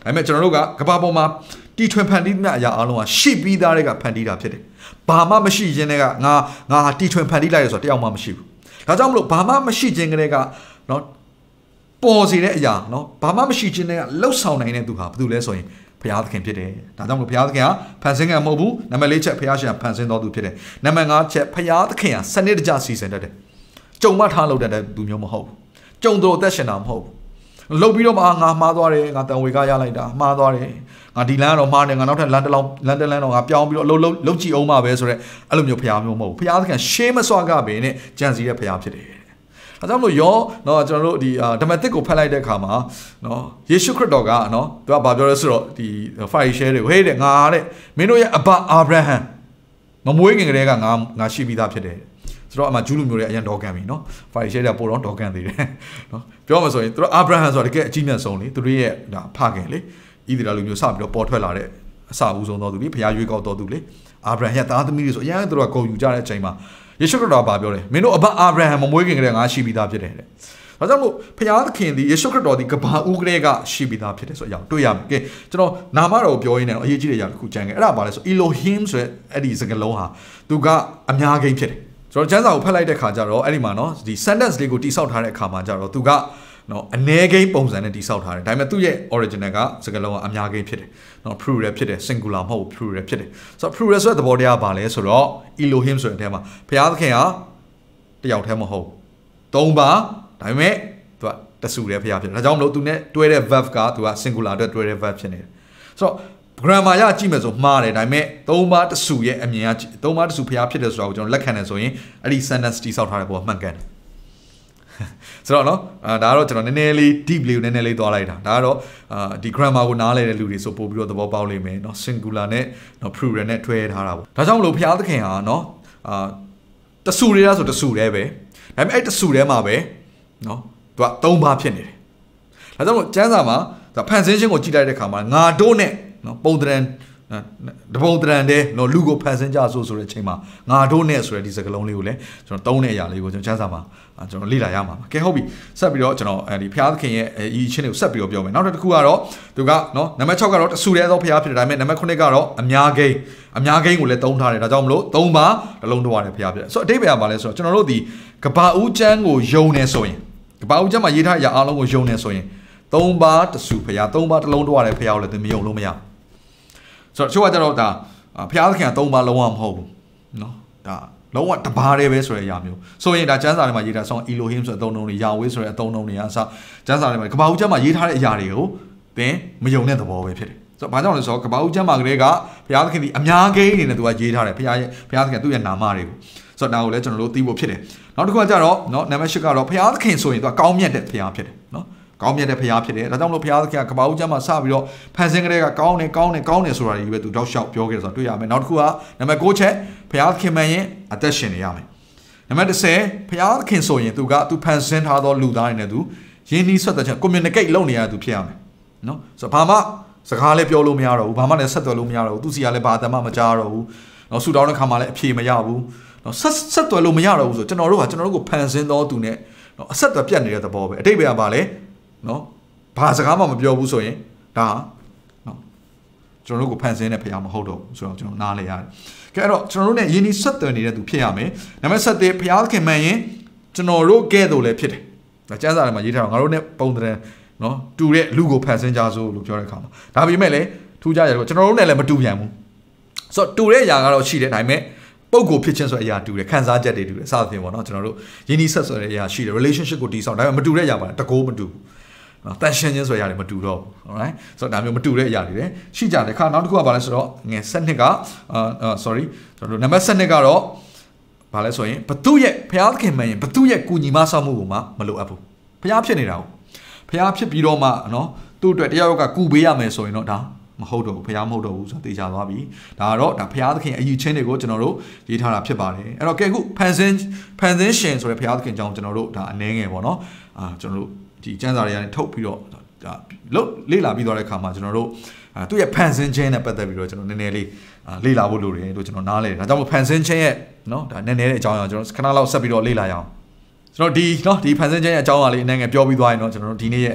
ဒါပေမဲ့ကျွန်တော်တို့ကကဘာပေါ်မှာတီထွင်ဖန်တီးမြအရာအားလုံးကရှိပြီးသားတွေကဖန်တီးတာဖြစ်တယ်ဘာမှမရှိခြင်းတွေကငါငါတီထွင်ဖန်တီးလိုက်ရဆိုတော့တယောက်မှမရှိဘူးဒါကြောင့်မလို့ဘာမှမရှိခြင်းကလေးကနော်ပေါ်စီတဲ့အရာနော်ဘာမှမရှိခြင်းတွေကလှုပ်ဆောင်နိုင်တဲ့သူဟာဘာလို့လဲဆိုရင်ဘုရားသခင်ဖြစ်တယ်ဒါကြောင့်မလို့ဘုရားသခင်ကဖန်ဆင်းကမဟုတ်ဘူးနံပါတ်၄ချက်ဘုရားရှင်ကဖန်ဆင်းတော်သူဖြစ်တယ်နံပါတ်၅ချက်ဘုရားသခင်ကစနစ်တကျစီစဉ်တတ်တယ်ကြုံမထားလို့တတ်တဲ့သူမျိုးမဟုတ်ဘူးကြုံတော့အသက်ရှင်တာမဟုတ်ဘူးလှုပ်ပြီးတော့မှငါမှားသွားတယ်ငါတန်ဝေကရလိုက်တာမှားသွားတယ်ငါဒီလမ်းတော့မှားတယ်ငါနောက်ထပ်လမ်းတစ်လောက်လမ်းတစ်လမ်းတော့ငါပြောင်းပြီးတော့လှုပ်လှုပ်လှုပ်ကြည့်အောင်ပါပဲဆိုတော့အဲ့လိုမျိုးဘုရားမျိုးမဟုတ်ဘူးဘုရားသခင်ရှေးမစွာကပဲနဲ့ကြံစည်တဲ့ဘုရားဖြစ်တယ်အဲကြောင့်မလို့ယောနော်ကျွန်တော်တို့ဒီဓမ္မသစ်ကိုဖတ်လိုက်တဲ့အခါမှာနော်ယေရှုခရစ်တော်ကနော်သူကဘာပြောလဲဆိုတော့ဒီ file share တွေဟေးတဲ့ငါတဲ့မင်းတို့ရဲ့အဘအာဗြဟံမမွေးခင်ကတည်းကငါငါရှိပြီးသားဖြစ်တယ်ဆိုတော့အမှဂျူးလူမျိုးတွေအရင်ဒေါကန်ပြီနော် file share တွေပို့တော့ဒေါကန်သေးတယ်နော်ပြောမှဆိုရင်သူတို့အာဗြဟံဆိုတာတကယ်အကြီးမြတ်ဆုံးလေသူတို့ရဲ့ဒါဖခင်လေဣသရေလလူမျိုးစပြီးတော့ပေါ်ထွက်လာတဲ့အစအဦးဆုံးတော်သူလေဘုရားရွေးကောက်တော်သူလေအာဗြဟံရဲ့သားသမီးတွေဆိုအရင်သူတို့ကဂုဏ်ယူကြတဲ့အချိန်မှာယေရှုခရစ်တော်ကပြောတယ်မင်းတို့အဘအာဗြဟံမမွေးခင်ကတည်းကငါရှိပြီးသားဖြစ်တယ်တဲ့ဒါကြောင့်မို့ဘုရားသခင်ဒီယေရှုခရစ်တော်ဒီကဘာဦးကလေးကရှိပြီးသားဖြစ်တယ်ဆိုအကြောင်းတွေ့ရမယ်ကဲကျွန်တော်နာမတော်ကိုပြောရင်းနဲ့အရေးကြီးတဲ့အရာတစ်ခုကြံခဲ့အဲ့ဒါဘာလဲဆို Elohim ဆိုတဲ့အဲ့ဒီစကားလုံးဟာသူကအများကြီးဖြစ်တယ်ကျွန်တော်ကျမ်းစာကိုဖတ်လိုက်တဲ့ခါကျတော့အဲ့ဒီမှာနော်ဒီ sentence လေးကိုတိစောက်ထားတဲ့အခါမှာကျတော့သူကနော်အ ਨੇ ကိန်းပုံစံနဲ့တိစောက်ထားတယ်ဒါပေမဲ့သူ့ရဲ့ original ကစကားလုံးကအများကြီးဖြစ်တယ်နော် plural ဖြစ်တယ် singular မဟုတ် plural ဖြစ်တယ်ဆိုတော့ plural ဆိုတဲ့သဘောတရားဘာလဲဆိုတော့ Elohim ဆိုတဲ့အထဲမှာဘုရားသခင်ဟာတယောက်တည်းမဟုတ်သုံးပါဒါပေမဲ့သူကတဆူတဲ့ဘုရားဖြစ်တယ်ဒါကြောင့်မလို့သူနဲ့တွဲတဲ့ verb ကသူက singular အတွက်တွဲတဲ့ verb ဖြစ်နေတယ်ဆိုတော့ grammar ရကြည့်မယ်ဆိုမှားတယ်ဒါပေမဲ့သုံးပါတဆူရဲ့အမြင်ကသုံးပါတဆူဘုရားဖြစ်တယ်ဆိုတာကိုကျွန်တော်လက်ခံတယ်ဆိုရင်အဲ့ဒီ sentence တိစောက်ထားတဲ့ဘောမှန်ကန်တယ်ဆိုတော့နော်အာဒါကတော့ကျွန်တော်နည်းနည်းလေး deep လေးနည်းနည်းလေးသွားလိုက်တာဒါကတော့အာဒီ grammar ကိုနားလည်တဲ့လူတွေဆိုပို့ပြီးတော့သဘောပေါက်လိမ့်မယ်နော် singular နဲ့နော် plural နဲ့ထွဲထားတာပေါ့ဒါကြောင့်မလို့ဘုရားသခင်ဟာနော်အာတဆူရဲဆိုတဆူရဲပဲဒါပေမဲ့အဲ့တဆူထဲမှာပဲနော်သူကသုံးပါဖြစ်နေတယ်ဒါကြောင့်မို့ကျမ်းစာမှာဖန်ဆင်းခြင်းကိုကြည့်လိုက်တဲ့အခါမှာငါတို့နဲ့နော်ပုံတရံတပုံတရံတဲ့နော်လူကိုဖန်ဆင်းကြဆိုဆိုတဲ့အချိန်မှာငါတို့နဲ့ဆိုတဲ့ဒီစကားလုံးလေးကိုလည်းကျွန်တော်သုံးတဲ့အရာလေးကိုကျွန်တော်ကျမ်းစာမှာကျွန်တော်လေ့လာရမှာပါကဲဟုတ်ပြီဆက်ပြီးတော့ကျွန်တော်အဲဒီဘုရားသခင်ရဲ့အရေးချင်းတွေကိုဆက်ပြီးတော့ပြောမယ်နောက်တစ်ခုကတော့သူကနော်နံပါတ်၆ကတော့တဆူရဲသောဘုရားဖြစ်တယ်ဒါပေမဲ့နံပါတ်၉ကတော့အများကိန်းအများကိန်းကိုလည်းသုံးထားတယ်ဒါကြောင့်မလို့သုံးပါတစ်လုံးတော့ရတယ်ဘုရားဖြစ်တယ်ဆိုတော့အတိတ်ဘယ်ကပါလဲဆိုတော့ကျွန်တော်တို့ဒီကဘာဦးကျမ်းကိုယုံနေဆိုရင်ကဘာဦးကျမ်းမှာရေးထားတဲ့အရာအားလုံးကိုယုံနေဆိုရင်သုံးပါတဆူဘုရားသုံးပါတစ်လုံးတော့ရတယ်ဘုရားကိုလည်းသင်မယုံလို့မရဆိုတော့ချို့ကကြတော့ဒါဘုရားသခင်ကသုံးပါလုံးဝမဟုတ်ဘူးနော်ဒါလုံးဝတပါးတည်းပဲဆိုတဲ့အရာမျိုးဆိုရင်ဒါကျမ်းစာထဲမှာရေးထားဆောင် Elohim ဆိုတဲ့အသုံးအနှုန်းတွေ Yahweh ဆိုတဲ့အသုံးအနှုန်းတွေအစကျမ်းစာထဲမှာကဘာဦးကျမ်းမှာရေးထားတဲ့အရာတွေကိုသင်မယုံတဲ့သဘောပဲဖြစ်တယ်ဆိုတော့ဘာကြောင့်လဲဆိုတော့ကဘာဦးကျမ်းမှာကလေးကဘုရားသခင်ဒီအများကိန်းအနေနဲ့သူကရေးထားတယ်ဘုရားရဲ့ဘုရားသခင်သူ့ရဲ့နာမတွေကိုဆိုတော့ဒါကိုလည်းကျွန်တော်တို့သိဖို့ဖြစ်တယ်နောက်တစ်ခုကကြတော့နော်နံပါတ်၈ကတော့ဘုရားသခင်ဆိုရင်သူကကောင်းမြတ်တဲ့ဘုရားဖြစ်တယ်နော်ကောင်းမြတ်တဲ့ဘုရားဖြစ်တယ်ဒါကြောင့်မလို့ဘုရားသခင်ကကဘာဦးကျမ်းမှာစပြီးတော့ဖန်ဆင်းကလေးကကောင်းတယ်ကောင်းတယ်ကောင်းတယ်ဆိုတာတွေပဲသူတောက်လျှောက်ပြောခဲ့တယ်ဆိုတော့တွေ့ရမယ်နောက်တစ်ခုကနံပါတ်၉ချက်ဘုရားသခင်မှန်ရင်အသက်ရှင်နေရမယ်နံပါတ်၁၀ဘုရားသခင်ဆိုရင်သူကသူဖန်ဆင်းထားသောလူသားတွေနဲ့သူရင်းနှီးဆက်သွယ်ချက် communicate လုပ်နေရတဲ့သူဖြစ်ရမယ်နော်ဆိုတော့ဘာမှစကားလည်းပြောလို့မရတော့ဘူးဘာမှလည်းဆက်သွယ်လို့မရတော့ဘူးသူစီကလည်းဘာတမ်းမှမကြားတော့ဘူးနော်ဆူတောင်းတဲ့ခါမှလည်းအဖြေမရဘူးနော်ဆက်ဆက်သွယ်လို့မရတော့ဘူးဆိုကျွန်တော်တို့ကကျွန်တော်တို့ကိုဖန်ဆင်းသောသူနဲ့နော်အဆက်အသွယ်ပြတ်နေတဲ့သဘောပဲအတိတ်ပဲကပါလေနော်ဘာစကားမှမပြောဘူးဆိုရင်ဒါနော်ကျွန်တော်တို့ကိုဖန်ဆင်းတဲ့ဘုရားမဟုတ်တော့ဘူးဆိုတော့ကျွန်တော်နားလဲရတယ်ကဲအဲ့တော့ကျွန်တော်တို့ ਨੇ ယင်းဒီဆက်သွယ်နေတဲ့သူဖြစ်ရမယ်နံပါတ်၁၁ဘုရားသခင်မှန်ရင်ကျွန်တော်တို့ကဲ့သို့လည်းဖြစ်တယ်ဒါကျမ်းစာထဲမှာရေးထားတော့ငါတို့ ਨੇ ပုံသဏ္ဍာန်နော်တူတဲ့လူကိုဖန်ဆင်းကြစို့လို့ပြောတဲ့အခါမှာဒါပေမဲ့လည်းထူးခြားတယ်ကျွန်တော်တို့ ਨੇ လည်းမတူပြန်ဘူးဆိုတော့တူတဲ့အရာကတော့ရှိတယ်ဒါပေမဲ့ပုံကိုဖြစ်ချင်းဆိုတဲ့အရာတူတယ်ခံစားချက်တွေတူတယ်စသဖြင့်ပေါ့နော်ကျွန်တော်တို့ယင်းဒီဆက်ဆိုတဲ့အရာရှိတယ် relationship ကိုတည်ဆောက်ဒါပေမဲ့မတူတဲ့အရာပါတကိုးမတူနော်တန်ရှင်းချင်းဆိုတဲ့အရာတွေမတူတော့ဘူး alright ဆိုတော့ဒါမျိုးမတူတဲ့အရာတွေလည်းရှိကြတယ်ခါနောက်တစ်ခုကဘာလဲဆိုတော့ငယ်၁၂ကအာ sorry ကျွန်တော်တို့နံပါတ်၁၂ကတော့ဘာလဲဆိုရင်ဘသူရဲ့ဘုရားသခင်မှန်ရင်ဘသူရဲ့ကုညီမဆောက်မှုကိုမှမလိုအပ်ဘူးဘုရားဖြစ်နေတာကိုဘုရားဖြစ်ပြီးတော့မှနော်သူ့အတွက်တယောက်ကကူပေးရမယ်ဆိုရင်တော့ဒါမဟုတ်တော့ဘူးဘုရားမဟုတ်တော့ဘူးဆိုတော့သိကြသွားပြီဒါကတော့ဒါဘုရားသခင်အယူချင်းတွေကိုကျွန်တော်တို့ရေးထားတာဖြစ်ပါတယ်အဲ့တော့ကဲခုဖန်ဆင်းဖန်ဆင်းရှင်ဆိုတဲ့ဘုရားသခင်ကြောင့်ကျွန်တော်တို့ဒါအနှဲငယ်ပေါ့နော်အာကျွန်တော်တို့ဒီကျမ်းစာတွေကနေထုတ်ပြီးတော့ဒါလို့လေ့လာပြီးသွားတဲ့အခါမှာကျွန်တော်တို့သူ့ရဲ့ဖန်ဆင်းခြင်းနဲ့ပတ်သက်ပြီးတော့ကျွန်တော်နည်းနည်းလေးလေ့လာဖို့လိုတယ်လို့ကျွန်တော်နားလဲတယ်ဒါကြောင့်မို့ဖန်ဆင်းခြင်းရဲ့နော်ဒါနည်းနည်းလေးအကြောင်းအရာကျွန်တော်ခဏလောက်ဆက်ပြီးတော့လေ့လာရအောင်ကျွန်တော်ဒီနော်ဒီဖန်ဆင်းခြင်းရဲ့အကြောင်းအရာလေးအနည်းငယ်ပြောပြီးသွားရင်တော့ကျွန်တော်တို့ဒီနေ့ရဲ့နော်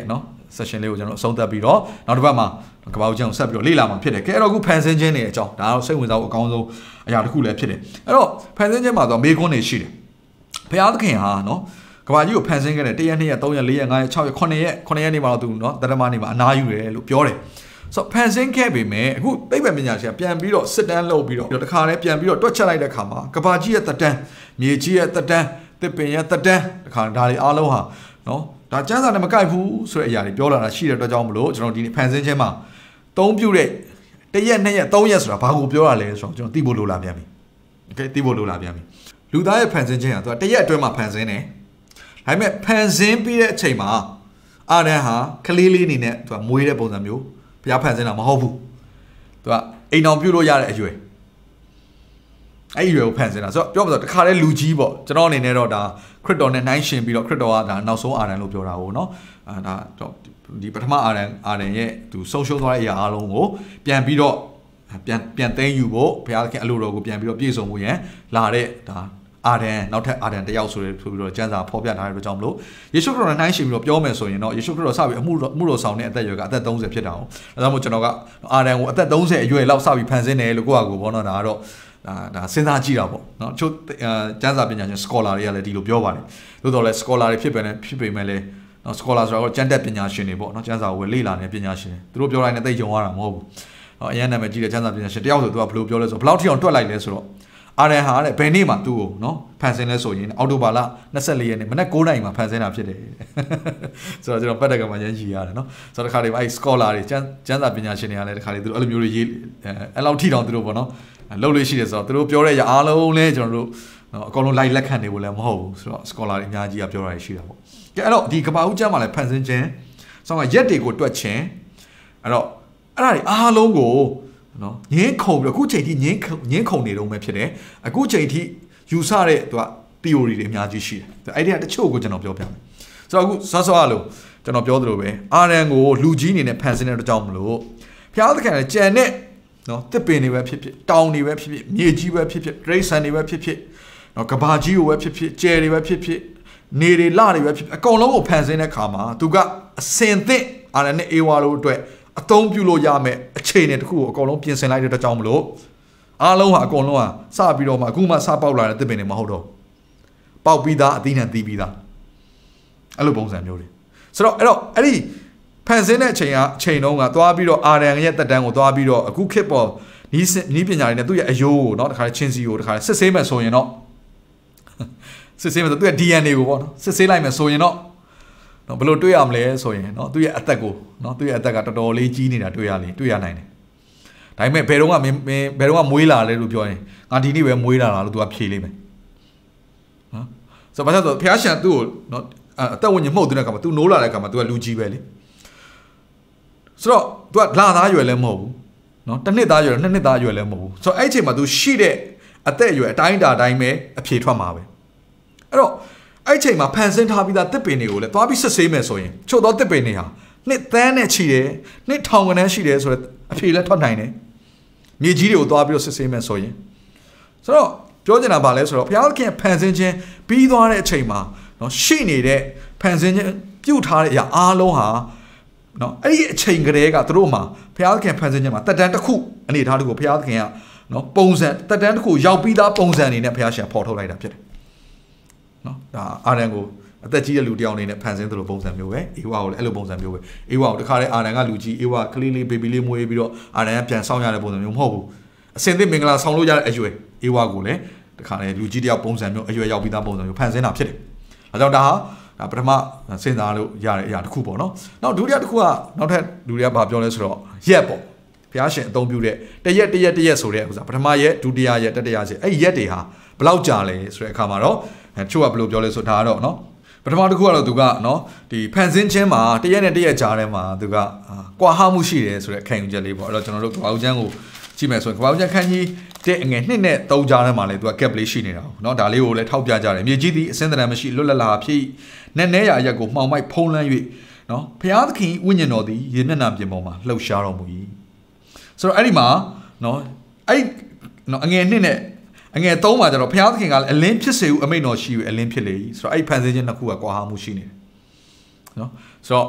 session လေးကိုကျွန်တော်အဆုံးသတ်ပြီးတော့နောက်တစ်ပတ်မှာကဘာဦးကျန်းကိုဆက်ပြီးတော့လေ့လာမှာဖြစ်တယ်ကဲအဲ့တော့အခုဖန်ဆင်းခြင်းတွေအကြောင်းဒါတော့စိတ်ဝင်စားဖို့အကောင်းဆုံးအရာတစ်ခုလည်းဖြစ်တယ်အဲ့တော့ဖန်ဆင်းခြင်းမှာတော့မေးခွန်းတွေရှိတယ်ဘုရားသခင်ဟာနော်ကဘာကြီးကိုဖန်ဆင်းခဲ့တယ်တစ်ရက်နှစ်ရက်သုံးရက်လေးရက်ငါးရက်ခြောက်ရက်ခုနှစ်ရက်ခုနှစ်ရက်နေမှာတော့သူနော်တရမနေမှာအနားယူတယ်လို့ပြောတယ်ဆိုဖန်ဆင်းခဲ့ပေမဲ့အခုသိပ္ပံပညာရှင်ပြန်ပြီးတော့စစ်တမ်းလုပ်ပြီးတော့တခါတည်းပြန်ပြီးတော့တွက်ချက်လိုက်တဲ့အခါမှာကဘာကြီးရဲ့တက်တန်းမြေကြီးရဲ့တက်တန်းတစ်ပင်ရဲ့တက်တန်းတခါဒါတွေအားလုံးဟာနော်ဒါကျန်းစာနဲ့မကိုက်ဘူးဆိုတဲ့အရာတွေပြောလာတာရှိတဲ့အတွက်ကြောင့်မလို့ကျွန်တော်ဒီဖန်ဆင်းခြင်းမှာသုံးပြုတဲ့တစ်ရက်နှစ်ရက်သုံးရက်ဆိုတာဘာကိုပြောရလဲဆိုတော့ကျွန်တော်သိဖို့လိုလာပြန်ပြီโอเคသိဖို့လိုလာပြန်ပြီလူသားရဲ့ဖန်ဆင်းခြင်းကသူကတစ်ရက်အတွင်းမှာဖန်ဆင်းတယ်ဒါပေမဲ့ဖန်ဆင်းပြီးတဲ့အချိန်မှာအာရန်ဟာကလေးလေးအနေနဲ့သူကမွေးတဲ့ပုံစံမျိုးဘုရားဖန်ဆင်းတာမဟုတ်ဘူးသူကအိမ်အောင်ပြုလို့ရတဲ့အရွယ်အဲ့ဒီအရွယ်ကိုဖန်ဆင်းတာဆိုတော့ပြောမှဆိုတခါတည်းလူကြီးပေါ့ကျွန်တော်အနေနဲ့တော့ဒါခရစ်တော်နဲ့နှိုင်းယှဉ်ပြီးတော့ခရစ်တော်ကဒါနောက်ဆုံးအာရန်လို့ပြောတာဟုတ်နော်အာဒါဒီပထမအာရန်အာရန်ရဲ့သူဆုံးရှုံးသွားတဲ့အရာအလုံးကိုပြန်ပြီးတော့ပြန်ပြန်သိမ်းယူဖို့ဘုရားခင်အလိုတော်ကိုပြန်ပြီးတော့ပြည့်စုံဖို့ရန်လာတဲ့ဒါအာရန်နောက်ထပ်အာရန်တယောက်ဆိုဆိုပြီးတော့ကျမ်းစာဖော်ပြထားတဲ့အတွက်ကြောင့်မလို့ယေရှုခရစ်တော်နဲ့နှိုင်းယှဉ်ပြီးတော့ပြောမယ်ဆိုရင်တော့ယေရှုခရစ်တော်စပြီးအမှုအမှုတော်ဆောင်တဲ့အသက်အရွယ်ကအသက်သုံးဆယ်ဖြစ်တာဟုတ်ဒါကြောင့်မို့ကျွန်တော်ကအာရန်ကိုအသက်သုံးဆယ်အရွယ်လောက်စပြီးဖန်ဆင်းတယ်လို့ကိုယ့်အကူဘောနော်ဒါကတော့ဒါဒါစဉ်းစားကြည့်တာပေါ့နော်ချို့ကျမ်းစာပညာရှင် scholar တွေကလည်းဒီလိုပြောပါတယ်သို့တော်လည်း scholar တွေဖြစ်ပေနဲ့ဖြစ်ပေမဲ့လည်းနော် scholar ဆိုတော့ကျမ်းတက်ပညာရှင်တွေပေါ့နော်ကျမ်းစာကိုလေ့လာနေတဲ့ပညာရှင်တွေသူတို့ပြောတိုင်းနဲ့သိကြုံရတာမဟုတ်ဘူးနော်အရင်နာမည်ကြီးတဲ့ကျမ်းစာပညာရှင်တယောက်ဆိုသူကဘယ်လိုပြောလဲဆိုတော့ဘယ်လောက်ထိအောင်တွက်လိုက်လဲဆိုတော့အာရန်ဟာတဲ့ဘယ်နေ့မှသူ့ကိုနော်ဖန်ဆင်းလဲဆိုရင်အောက်တိုဘာလနှစ်ဆယ့်လေးရက်နေ့မနက်၉နာရီမှာဖန်ဆင်းတာဖြစ်တယ်ဆိုတော့ကျွန်တော်ပတ်တက်ကမှရမ်းကြည့်ရတယ်နော်ဆိုတော့တခါလေးအဲ့ scholar တွေကျမ်းကျမ်းစာပညာရှင်တွေကလည်းတခါလေးသူတို့အဲ့လိုမျိုးတွေရေးအဲ့လောက်ထိတောင်သူတို့ပေါ့နော်လှုပ်လို့ရှိတယ်ဆိုတော့သူတို့ပြောတဲ့အားလုံးလဲကျွန်တော်တို့နော်အကုန်လုံး live လက်ခံနေဖို့လည်းမဟုတ်ဘူးဆိုတော့ scholar တွေအများကြီးကပြောတာရှိတာပေါ့ကဲအဲ့တော့ဒီကဘာဦးကျမ်းမှာလည်းဖန်ဆင်းခြင်းဆောင်းကရက်တွေကိုတွက်ခြင်းအဲ့တော့အဲ့ဒါတွေအားလုံးကိုနော်ငင်းခုံပြီးအခုချိန်ထိငင်းငင်းခုံနေတော့မှဖြစ်တယ်အခုချိန်ထိယူဆတဲ့သူက theory တွေအများကြီးရှိတယ်အဲ့ဒီကတချို့ကိုကျွန်တော်ပြောပြမယ်ဆိုတော့အခုဆော့ဆော့လို့ကျွန်တော်ပြောသလိုပဲအာရန်ကိုလူကြီးအနေနဲ့ဖန်ဆင်းတဲ့အတွက်ကြောင့်မလို့ဖျားသခင်ကကြံတဲ့နော်တစ်ပင်တွေပဲဖြစ်ဖြစ်တောင်တွေပဲဖြစ်ဖြစ်မြေကြီးပဲဖြစ်ဖြစ်ဒရိဆန်တွေပဲဖြစ်ဖြစ်နော်ကဘာကြီးကိုပဲဖြစ်ဖြစ်ကျယ်တွေပဲဖြစ်ဖြစ်နေတွေလတွေပဲဖြစ်ဖြစ်အကုန်လုံးကိုဖန်ဆင်းတဲ့ခါမှာသူကအစင်သင့်အာရန်နဲ့အေဝါလို့အတွက်အသုံးပြုလို့ရမယ်အခြေအနေတစ်ခုကိုအကုန်လုံးပြင်ဆင်လိုက်တဲ့အတွက်ကြောင့်မလို့အားလုံးဟာအကုန်လုံးဟာစပြီးတော့မှအခုမှစပေါက်လာတဲ့တစ်ပင်တွေမဟုတ်တော့ပေါက်ပြီးသားအသီးနှံသီးပြီးသားအဲ့လိုပုံစံမျိုးတွေဆိုတော့အဲ့တော့အဲ့ဒီဖန်ဆင်းတဲ့အချိန်ကအချိန်တုန်းကသွားပြီးတော့အာရန်ရဲ့တက်တန်းကိုသွားပြီးတော့အခုခေတ်ပေါ်နီးနီးပညာတွေနဲ့သူ့ရဲ့အယိုးကိုเนาะတခါချင်းစီကိုတခါစစ်ဆေးမယ်ဆိုရင်တော့စစ်ဆေးမယ်ဆိုသူ့ရဲ့ D N A ကိုပေါ့နော်စစ်ဆေးလိုက်မယ်ဆိုရင်တော့နော်ဘယ်လိုတွေ့ရမလဲဆိုရင်နော်သူ့ရဲ့အသက်ကိုနော်သူ့ရဲ့အသက်ကတော်တော်လေးကြီးနေတာတွေ့ရလေတွေ့ရနိုင်တယ်ဒါပေမဲ့ဘယ်တော့မှမင်းဘယ်တော့မှမွေးလာလဲလို့ပြောရင်ငါဒီနေ့ပဲမွေးလာတာလို့သူကဖြေလိမ့်မယ်နော်ဆိုတော့ဘာလို့ဆိုဖျားရှန်သူ့ကိုနော်အသက်ဝင်ညမှုတ်တဲ့အခါမှာသူနိုးလာတဲ့အခါမှာသူကလူကြီးပဲလေဆိုတော့ तू ကလာသားရွယ်လည်းမဟုတ်ဘူးเนาะတစ်နှစ်သားရွယ်နှစ်နှစ်သားရွယ်လည်းမဟုတ်ဘူးဆိုတော့အဲ့အချိန်မှာ तू ရှိတဲ့အသက်အရွယ်အတိုင်းအတာတိုင်းပဲအဖြေထွက်မှာပဲအဲ့တော့အဲ့အချိန်မှာဖန်ဆင်းထားပြီးသားတစ်ပင်တွေကိုလည်းသွားပြီးစစ်ဆေးမယ်ဆိုရင်ချို့သောတစ်ပင်တွေဟာနှစ်သန်းနဲ့ချီတယ်နှစ်ထောင်ကနန်းရှိတယ်ဆိုတော့အဖြေလည်းထွက်နိုင်တယ်မြေကြီးတွေကိုသွားပြီးတော့စစ်ဆေးမယ်ဆိုရင်ဆိုတော့ပြောချင်တာဗာလဲဆိုတော့ဘုရားခင်ဖန်ဆင်းခြင်းပြီးသွားတဲ့အချိန်မှာเนาะရှိနေတဲ့ဖန်ဆင်းခြင်းပြုတ်ထားတဲ့အရာအားလုံးဟာနော်အဲ့ဒီအချိန်ကလေးကသူတို့မှာဘုရားသခင်ဖန်ဆင်းခြင်းမှာတက်တန်းတစ်ခုအနေထားတစ်ခုဘုရားသခင်ကနော်ပုံစံတက်တန်းတစ်ခုရောက်ပြီးသားပုံစံအနေနဲ့ဘုရားရှင်ပေါ်ထုတ်လိုက်တာဖြစ်တယ်နော်ဒါအာရန်ကိုအသက်ကြီးတဲ့လူတစ်ယောက်အနေနဲ့ဖန်ဆင်းသလိုပုံစံမျိုးပဲအေဝါကိုလည်းအဲ့လိုပုံစံမျိုးပဲအေဝါကိုတခါတည်းအာရန်ကလူကြီးအေဝါကလေးလေးဘေဘီလေးမွေးပြီးတော့အာရန်ကပြန်ဆောင်ရတဲ့ပုံစံမျိုးမဟုတ်ဘူးအစင်သစ်မင်္ဂလာဆောင်လို့ရတဲ့အရွယ်အေဝါကိုလည်းတခါတည်းလူကြီးတစ်ယောက်ပုံစံမျိုးအရွယ်ရောက်ပြီးသားပုံစံမျိုးဖန်ဆင်းတာဖြစ်တယ်အဲကြောင့်ဒါဟာဒါပထမစဉ်းစားလို့ရတဲ့အရာတစ်ခုပေါ့နော်နောက်ဒုတိယတစ်ခုကနောက်ထပ်လူတွေကဘာပြောလဲဆိုတော့ရက်ပေါ့ဘုရားရှင်အသုံးပြုတဲ့တရက်တရက်တရက်ဆိုတဲ့ဥစ္စာပထမရက်ဒုတိယရက်တတိယရက်အဲ့ရက်တွေဟာဘယ်လောက်ကြာလဲဆိုတဲ့အခါမှာတော့ချို့ကဘယ်လိုပြောလဲဆိုဒါကတော့နော်ပထမတစ်ခုကတော့သူကနော်ဒီဖန်ဆင်းခြင်းမှာတရက်နဲ့တရက်ကြာထဲမှာသူကကွာဟမှုရှိတယ်ဆိုတဲ့ခံယူချက်လေးပေါ့အဲ့တော့ကျွန်တော်တို့ကဘာဦးချမ်းကိုကြည့်မယ်ဆိုရင်ကဘာဦးချမ်းခန်းကြီးတဲ့အငယ်နှစ်နဲ့သုံးကြားထဲမှာလည်းသူက gap လေးရှိနေတာပေါ့နော်ဒါလေးကိုလည်းထောက်ပြကြတယ်မြေကြီးသည်အစင်းတရံမရှိလွတ်လပ်လာဖြစ်နဲ့နဲရအရက်ကိုမှောင်မိုက်ဖုံးလန်း၍နော်ဘုရားသခင်ဝိညာဉ်တော်သည်ရေမျက်နှာပြင်ပေါ်မှာလှုပ်ရှားတော်မူ၏ဆိုတော့အဲ့ဒီမှာနော်အဲ့နော်အငယ်နှစ်နဲ့အငယ်သုံးမှာကျတော့ဘုရားသခင်ကလည်းအလင်းဖြစ်စေဟုအမိန့်တော်ရှိ၍အလင်းဖြစ်လေ၏ဆိုတော့အဲ့ဖန်ဆင်းခြင်းနှစ်ခုကကွာဟမှုရှိနေတယ်နော်ဆိုတော့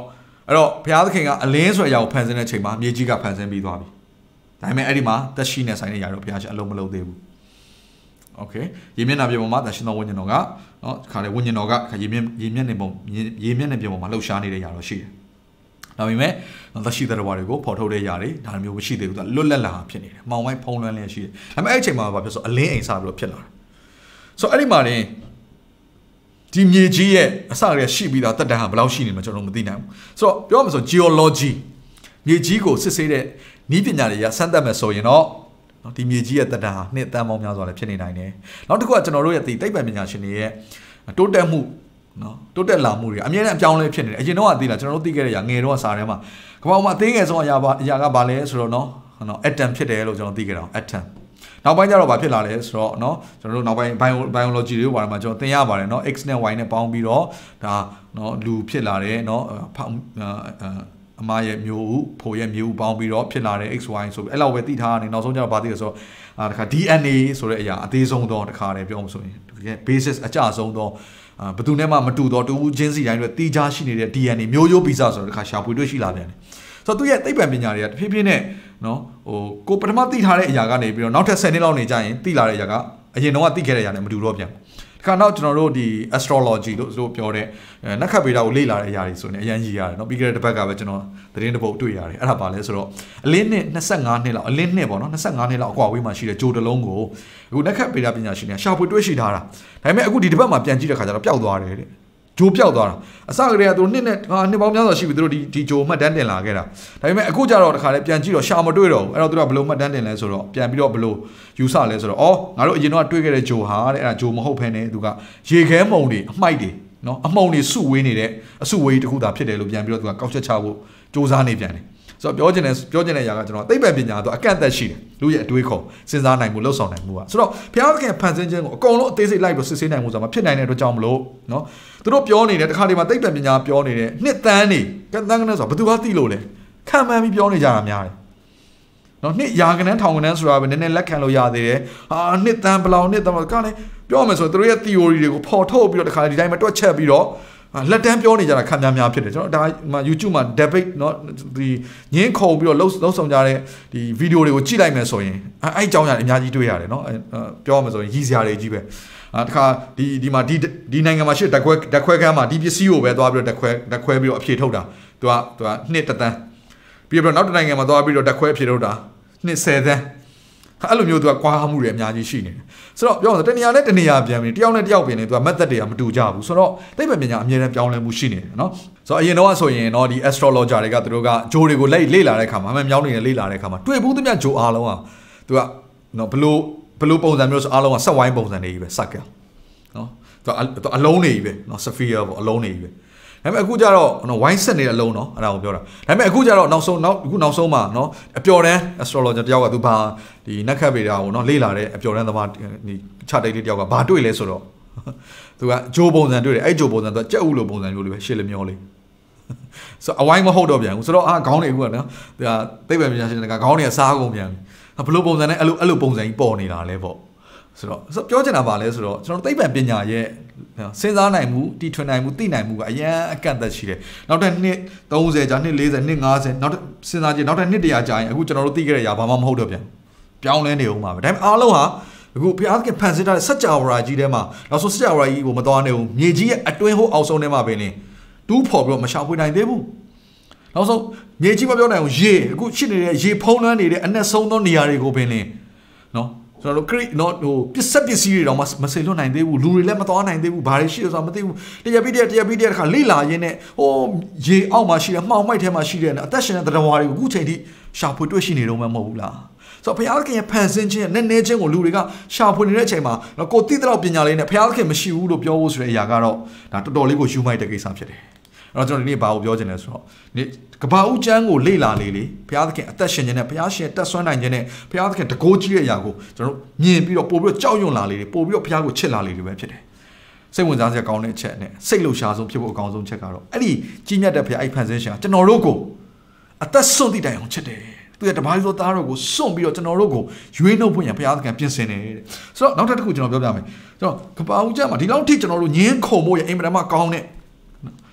အဲ့တော့ဘုရားသခင်ကအလင်းဆိုတဲ့အရာကိုဖန်ဆင်းတဲ့အချိန်မှာမြေကြီးကဖန်ဆင်းပြီးသွားပြီဒါပေမဲ့အဲ့ဒီမှာသက်ရှိနဲ့ဆိုင်တဲ့ຢာတော့ဘုရားရှင်အလုံးမလုံးသေးဘူးโอเคရေမျက်နှာပြင်ပေါ်မှာသရှင်တော်ဝိညာဉ်တော်ကနော်ခါလေဝိညာဉ်တော်ကရေမျက်ရေမျက်နှာပုံရေမျက်နှာပြင်ပေါ်မှာလှုပ်ရှားနေတဲ့ຢာတော့ရှိတယ်ဒါပေမဲ့သက်ရှိတဲ့ဘဝတွေကိုပေါ်ထုတ်တဲ့ຢာတွေဒါမျိုးမရှိသေးဘူးသူကလွတ်လပ်လာဖြစ်နေတယ်မောင်ပိုင်းဖုံးလွှမ်းလျက်ရှိတယ်ဒါပေမဲ့အဲ့အချိန်မှာဘာဖြစ်ဆိုအလင်းအိမ်စပြီးတော့ဖြစ်လာတယ်ဆိုတော့အဲ့ဒီမှာနေဒီမြေကြီးရဲ့အစရရှိပြီးသားတက်တန်းဟာဘယ်လောက်ရှိနေမှာကျွန်တော်မသိနိုင်ဘူးဆိုတော့ပြောမှဆို geology မြေကြီးကိုစစ်ဆေးတဲ့နည်းပညာတွေကစမ်းသပ်မယ်ဆိုရင်တော့နော်ဒီမြေကြီးရဲ့တက်တန်းဟာနှစ်တန်းပေါင်းများစွာလည်းဖြစ်နေနိုင်တယ်နောက်တစ်ခုကကျွန်တော်တို့ရဲ့ဒီသိပ္ပံပညာရှင်တွေရဲ့တိုးတက်မှုနော်တိုးတက်လာမှုတွေအမြဲတမ်းအပြောင်းလဲဖြစ်နေတယ်အရင်တော့ကသိလားကျွန်တော်တို့သိခဲ့တဲ့အရာငယ်တော့စာထဲမှာကမ္ဘာမှာအသေးငယ်ဆုံးအရာပါအရာကဘာလဲဆိုတော့နော်နော် atom ဖြစ်တယ်လို့ကျွန်တော်သိခဲ့တာ atomနောက်ပိုင်းကျတော့ဘာဖြစ်လာလဲဆိုတော့เนาะကျွန်တော်တို့နောက်ပိုင်း biology တွေဘာမှကျွန်တော်သင်ရပါတယ်เนาะ x နဲ့ y နဲ့ပေါင်းပြီးတော့ဒါเนาะလူဖြစ်လာတယ်เนาะအမရဲ့မျိုးဥဖိုရဲ့မျိုးဥပေါင်းပြီးတော့ဖြစ်လာတဲ့ x y ဆိုပြီးအဲ့လောက်ပဲသိထားရတယ်နောက်ဆုံးကျတော့ဘာသိလဲဆိုတော့အာတခါ D N A ဆိုတဲ့အရာအသေးဆုံးတော့တခါတည်းပြောမှဆိုရင်တကယ် basis အကျဆုံးတော့ဘယ်သူနဲ့မှမတူတော့တူချင်းစီတိုင်းတွေတီးခြားရှိနေတဲ့ D N A မျိုးရိုးဗီဇဆိုတော့တခါရှာဖွေတွေ့ရှိလာပြန်တယ်ဆိုတော့သူရဲ့သိပ္ပံပညာတွေကတဖြည်းဖြည်းနဲ့နော်ဟိုကိုပထမသိထားတဲ့အရာကနေပြီးတော့နောက်ထပ်ဆယ်နှစ်လောက်နေကြရင်သိလာတဲ့အရာကအရင်တော့သိခဲ့တဲ့အရာနဲ့မတူတော့ပြန်ဒီခါနောက်ကျွန်တော်တို့ဒီ astrology လို့ဆိုပြောတဲ့နက္ခဗေဒကိုလေ့လာတဲ့အရာတွေဆိုရင်အရင်ကြီးရတယ်နော်ပြီးခဲ့တဲ့တစ်ပတ်ကပဲကျွန်တော်သတင်းတစ်ပုဒ်တွေ့ရတယ်အဲ့ဒါပါလဲဆိုတော့အလင်းနှစ်25နှစ်လောက်အလင်းနှစ်ပေါ့နော်25နှစ်လောက်အကွာဝေးမှာရှိတဲ့ဂျိုတစ်လုံးကိုအခုနက္ခဗေဒပညာရှင်တွေကရှာဖွေတွေ့ရှိထားတာဒါပေမဲ့အခုဒီတစ်ပတ်မှာပြန်ကြည့်တဲ့ခါကျတော့ပျောက်သွားတယ်တဲ့ဂျိုးပျောက်သွားတာအစကတည်းကသူနှစ်နဲ့နှစ်ပေါင်းများစွာရှိပြီသူတို့ဒီဒီဂျိုမှတ်တမ်းတင်လာခဲ့တာဒါပေမဲ့အခုကျတော့တခါလဲပြန်ကြည့်တော့ရှာမတွေ့တော့ဘူးအဲ့တော့သူကဘယ်လိုမှတ်တမ်းတင်လဲဆိုတော့ပြန်ပြီးတော့ဘယ်လိုယူဆလဲဆိုတော့အော်ငါတို့အရင်တော့တွေ့ခဲ့တဲ့ဂျိုဟာတဲ့အဲ့ဒါဂျိုမဟုတ်ဖ ೇನೆ သူကရေခဲမုံတွေအမှိုက်တွေနော်အမှုံတွေစုဝေးနေတဲ့အစုဝေးတစ်ခုသာဖြစ်တယ်လို့ပြန်ပြီးတော့သူကကောက်ချက်ချဖို့စူးစမ်းနေပြန်တယ်ဆိုတော့ပြောချင်တယ်ပြောချင်တဲ့အရာကကျွန်တော်သိပ္ပံပညာတော့အကန့်အသတ်ရှိတယ်လူရဲ့အတွေးခေါ်စဉ်းစားနိုင်မှုလှုပ်ဆောင်နိုင်မှုကဆိုတော့ဘုရားသခင်ဖန်ဆင်းခြင်းကိုအကုန်လုံးအသေးစိတ်လိုက်ပြီးစစ်ဆေးနိုင်မှုဆိုတာမဖြစ်နိုင်တဲ့အတွက်ကြောင့်မလို့နော်သူတို့ပြောနေတဲ့တခါတည်းမှာသိပ္ပံပညာပြောနေတဲ့နှစ်တန်းနေကတန်းကနေဆိုတော့ဘယ်သူကသိလို့လဲခံမှန်းပြီးပြောနေကြတာများတယ်နော်နှစ်ရာကနန်းထောင်ကနန်းဆိုတာပဲနည်းနည်းလက်ခံလို့ရသေးတယ်ဟာနှစ်တန်းဘလောင်နှစ်တန်းကလည်းပြောမယ်ဆိုတော့သူတို့ရဲ့ theory တွေကိုဖော်ထုတ်ပြီးတော့တခါဒီတိုင်းမှာတွက်ချက်ပြီးတော့လက်တန်းပြောနေကြတာခံများများဖြစ်တယ်ကျွန်တော်ဒါမှ YouTube မှာ debate เนาะဒီညင်းခုံပြီးတော့လှုပ်လှုပ်ဆောင်ကြတဲ့ဒီဗီဒီယိုတွေကိုကြည့်လိုက်မယ်ဆိုရင်အဲ့အကြောင်းအရာအများကြီးတွေ့ရတယ်เนาะပြောမယ်ဆိုရင်ရည်စရာတွေကြီးပဲအာတခါဒီဒီမှာဒီဒီနိုင်ငံမှာရှိတဲ့ဓာတ်ခွဲဓာတ်ခွဲခန်းမှာဒီပစ္စည်းကိုပဲသွားပြီးတော့ဓာတ်ခွဲဓာတ်ခွဲပြီးတော့အဖြေထုတ်တာသူကသူကနှစ်တန်းပြီးတော့နောက်တစ်နိုင်ငံမှာသွားပြီးတော့ဓာတ်ခွဲအဖြေထုတ်တာနှစ်ဆယ်တန်းအဲ့လိုမျိုးသူကကွာမှုတွေအများကြီးရှိနေတယ်ဆိုတော့ပြောရအောင်တနေရာနဲ့တနေရာပြန်ပြီးတယောက်နဲ့တယောက်ပြင်နေသူက method တွေကမတူကြဘူးဆိုတော့သိပ္ပံပညာအမြဲတမ်းပြောင်းလဲမှုရှိနေတယ်နော်ဆိုတော့အရင်တော့ဆိုရင်တော့ဒီ astrologer တွေကသူတို့ကဂျိုတွေကိုလေ့လေ့လာတဲ့အခါမှာအမှန်မြောင်းနေလေ့လာတဲ့အခါမှာတွေ့ဘူးသမျှဂျိုအားလုံးကသူကနော်ဘလို့ဘလို့ပုံစံမျိုးဆိုအားလုံးကဆက်ဝိုင်းပုံစံတွေကြီးပဲ circle နော်သူကအလုံးတွေကြီးပဲနော် sphere ပေါ့အလုံးတွေကြီးပဲဒါပေမဲ့အခုကျတော့နော် wine set နေတဲ့အလုံးနော်အဲ့ဒါကိုပြောတာဒါပေမဲ့အခုကျတော့နောက်ဆုံးနောက်အခုနောက်ဆုံးမှာနော်အပျော်တန်း astrologer တယောက်ကသူဘာဒီနက္ခဗေဒကိုနော်လေ့လာတဲ့အပျော်တန်းသမားဒီခြတိတ်လေးတယောက်ကဘာတွေ့လဲဆိုတော့သူကဂျိုးပုံစံတွေ့တယ်အဲ့ဂျိုးပုံစံသူကကြက်ဥလိုပုံစံမျိုးလေးပဲရှေ့လမျောလေးဆိုအဝိုင်းမဟုတ်တော့ပြန်ဘူးဆိုတော့အာခေါင်းတွေအခုကနော်သူကသိပ္ပံပညာရှင်တွေကခေါင်းတွေကစားကုန်ပြန်ပြီဘယ်လိုပုံစံနဲ့အဲ့လိုအဲ့လိုပုံစံကြီးပေါ်နေတာလဲပေါ့ဆိုတော့ပြောချင်တာပါလဲဆိုတော့ကျွန်တော်သိပ္ပံပညာရဲ့စဉ်းစားနိုင်မှုတီထွင်နိုင်မှုသိနိုင်မှုကအရန်အကန့်အသတ်ရှိတယ်နောက်ထပ်နှစ်30ကြာနှစ်40နှစ်50နောက်စဉ်းစားကြည့်နောက်ထပ်နှစ်100ကြာရင်အခုကျွန်တော်တို့သိခဲ့တဲ့အရာဘာမှမဟုတ်တော့ပြန်ပြောင်းလဲနေအောင်ပါပဲဒါပေမဲ့အားလုံးဟာအခုဘုရားသခင်ဖန်ဆင်းထားတဲ့စัจ java ကြီးထဲမှာနောက်ဆုံးစัจ java ကြီးကိုမသွားနိုင်ဘူးမြေကြီးရဲ့အတွင်းဟိုးအောက်ဆုံးထဲမှာပဲနေတူးဖော်ပြီးတော့မရှာဖွေနိုင်သေးဘူးနောက်ဆုံးမြေကြီးမပြောနိုင်ဘူးရေအခုရှိနေတဲ့ရေဖုံးလွှမ်းနေတဲ့အနက်ဆုံးသောနေရာတွေကိုပင်နေနော်ကျွန်တော်တို့ create not ဟိုပစ္စက်ပစ္စည်းတွေတော့မဆေလွတ်နိုင်သေးဘူးလူတွေလည်းမသွားနိုင်သေးဘူးဘာတွေရှိလဲဆိုတာမသိဘူးတရားပြီးတရားတရားပြီးတရားတစ်ခါလိလာရင်းနဲ့ဟိုရေအောက်မှာရှိတဲ့မှောင်မိုက်ထဲမှာရှိတဲ့အသက်ရှင်တဲ့တရားဝါတွေကိုအခုချိန်ထိရှာဖွေတွေ့ရှိနေတော့မှမဟုတ်ဘူးလားဆိုတော့ဘုရားသခင်ရဲ့ဖန်ဆင်းခြင်းနဲ့နည်းနည်းချင်းကိုလူတွေကရှာဖွေနေတဲ့အချိန်မှာကိုသိတဲ့လောက်ပညာလေးနဲ့ဘုရားသခင်မရှိဘူးလို့ပြောဖို့ဆိုတဲ့အရာကတော့ဒါတော်တော်လေးကိုယူမိုက်တဲ့ကိစ္စဖြစ်တယ်အဲ့တော့ကျွန်တော်ဒီနေ့ဘာကိုပြောချင်လဲဆိုတော့ဒီကဘာဦးကျမ်းကိုလေ့လာလေလေဘုရားသခင်အသက်ရှင်ခြင်းနဲ့ဘုရားရှင်တက်ဆွမ်းနိုင်ခြင်းနဲ့ဘုရားသခင်တကိုးကြီးတဲ့အရာကိုကျွန်တော်တို့မြင်ပြီးတော့ပို့ပြီးတော့ကြောက်ရွံ့လာလေလေပို့ပြီးတော့ဘုရားကိုချစ်လာလေလေပဲဖြစ်တယ်စိတ်ဝင်စားစရာကောင်းတဲ့အချက်နဲ့စိတ်လှုပ်ရှားဆုံးဖြစ်ဖို့အကောင်းဆုံးချက်ကတော့အဲ့ဒီကြီးမြတ်တဲ့ဘုရားအဲ့ဖန်ဆင်းရှင်ကကျွန်တော်တို့ကိုအသက်ဆွန့်တည်တိုင်အောင်ချစ်တယ်သူရဲ့တပါးသောသားတော်ကိုစွန့်ပြီးတော့ကျွန်တော်တို့ကိုရွေးနှုတ်ဖို့ရန်ဘုရားသခင်ပြင်ဆင်တယ်တဲ့ဆိုတော့နောက်ထပ်တစ်ခုကျွန်တော်ပြောပြမယ်ကျွန်တော်ကဘာဦးကျမ်းမှာဒီလောက်ထိကျွန်တော်တို့ညင်းခုန်ဖို့ရအင်မတန်မှကောင်းတဲ့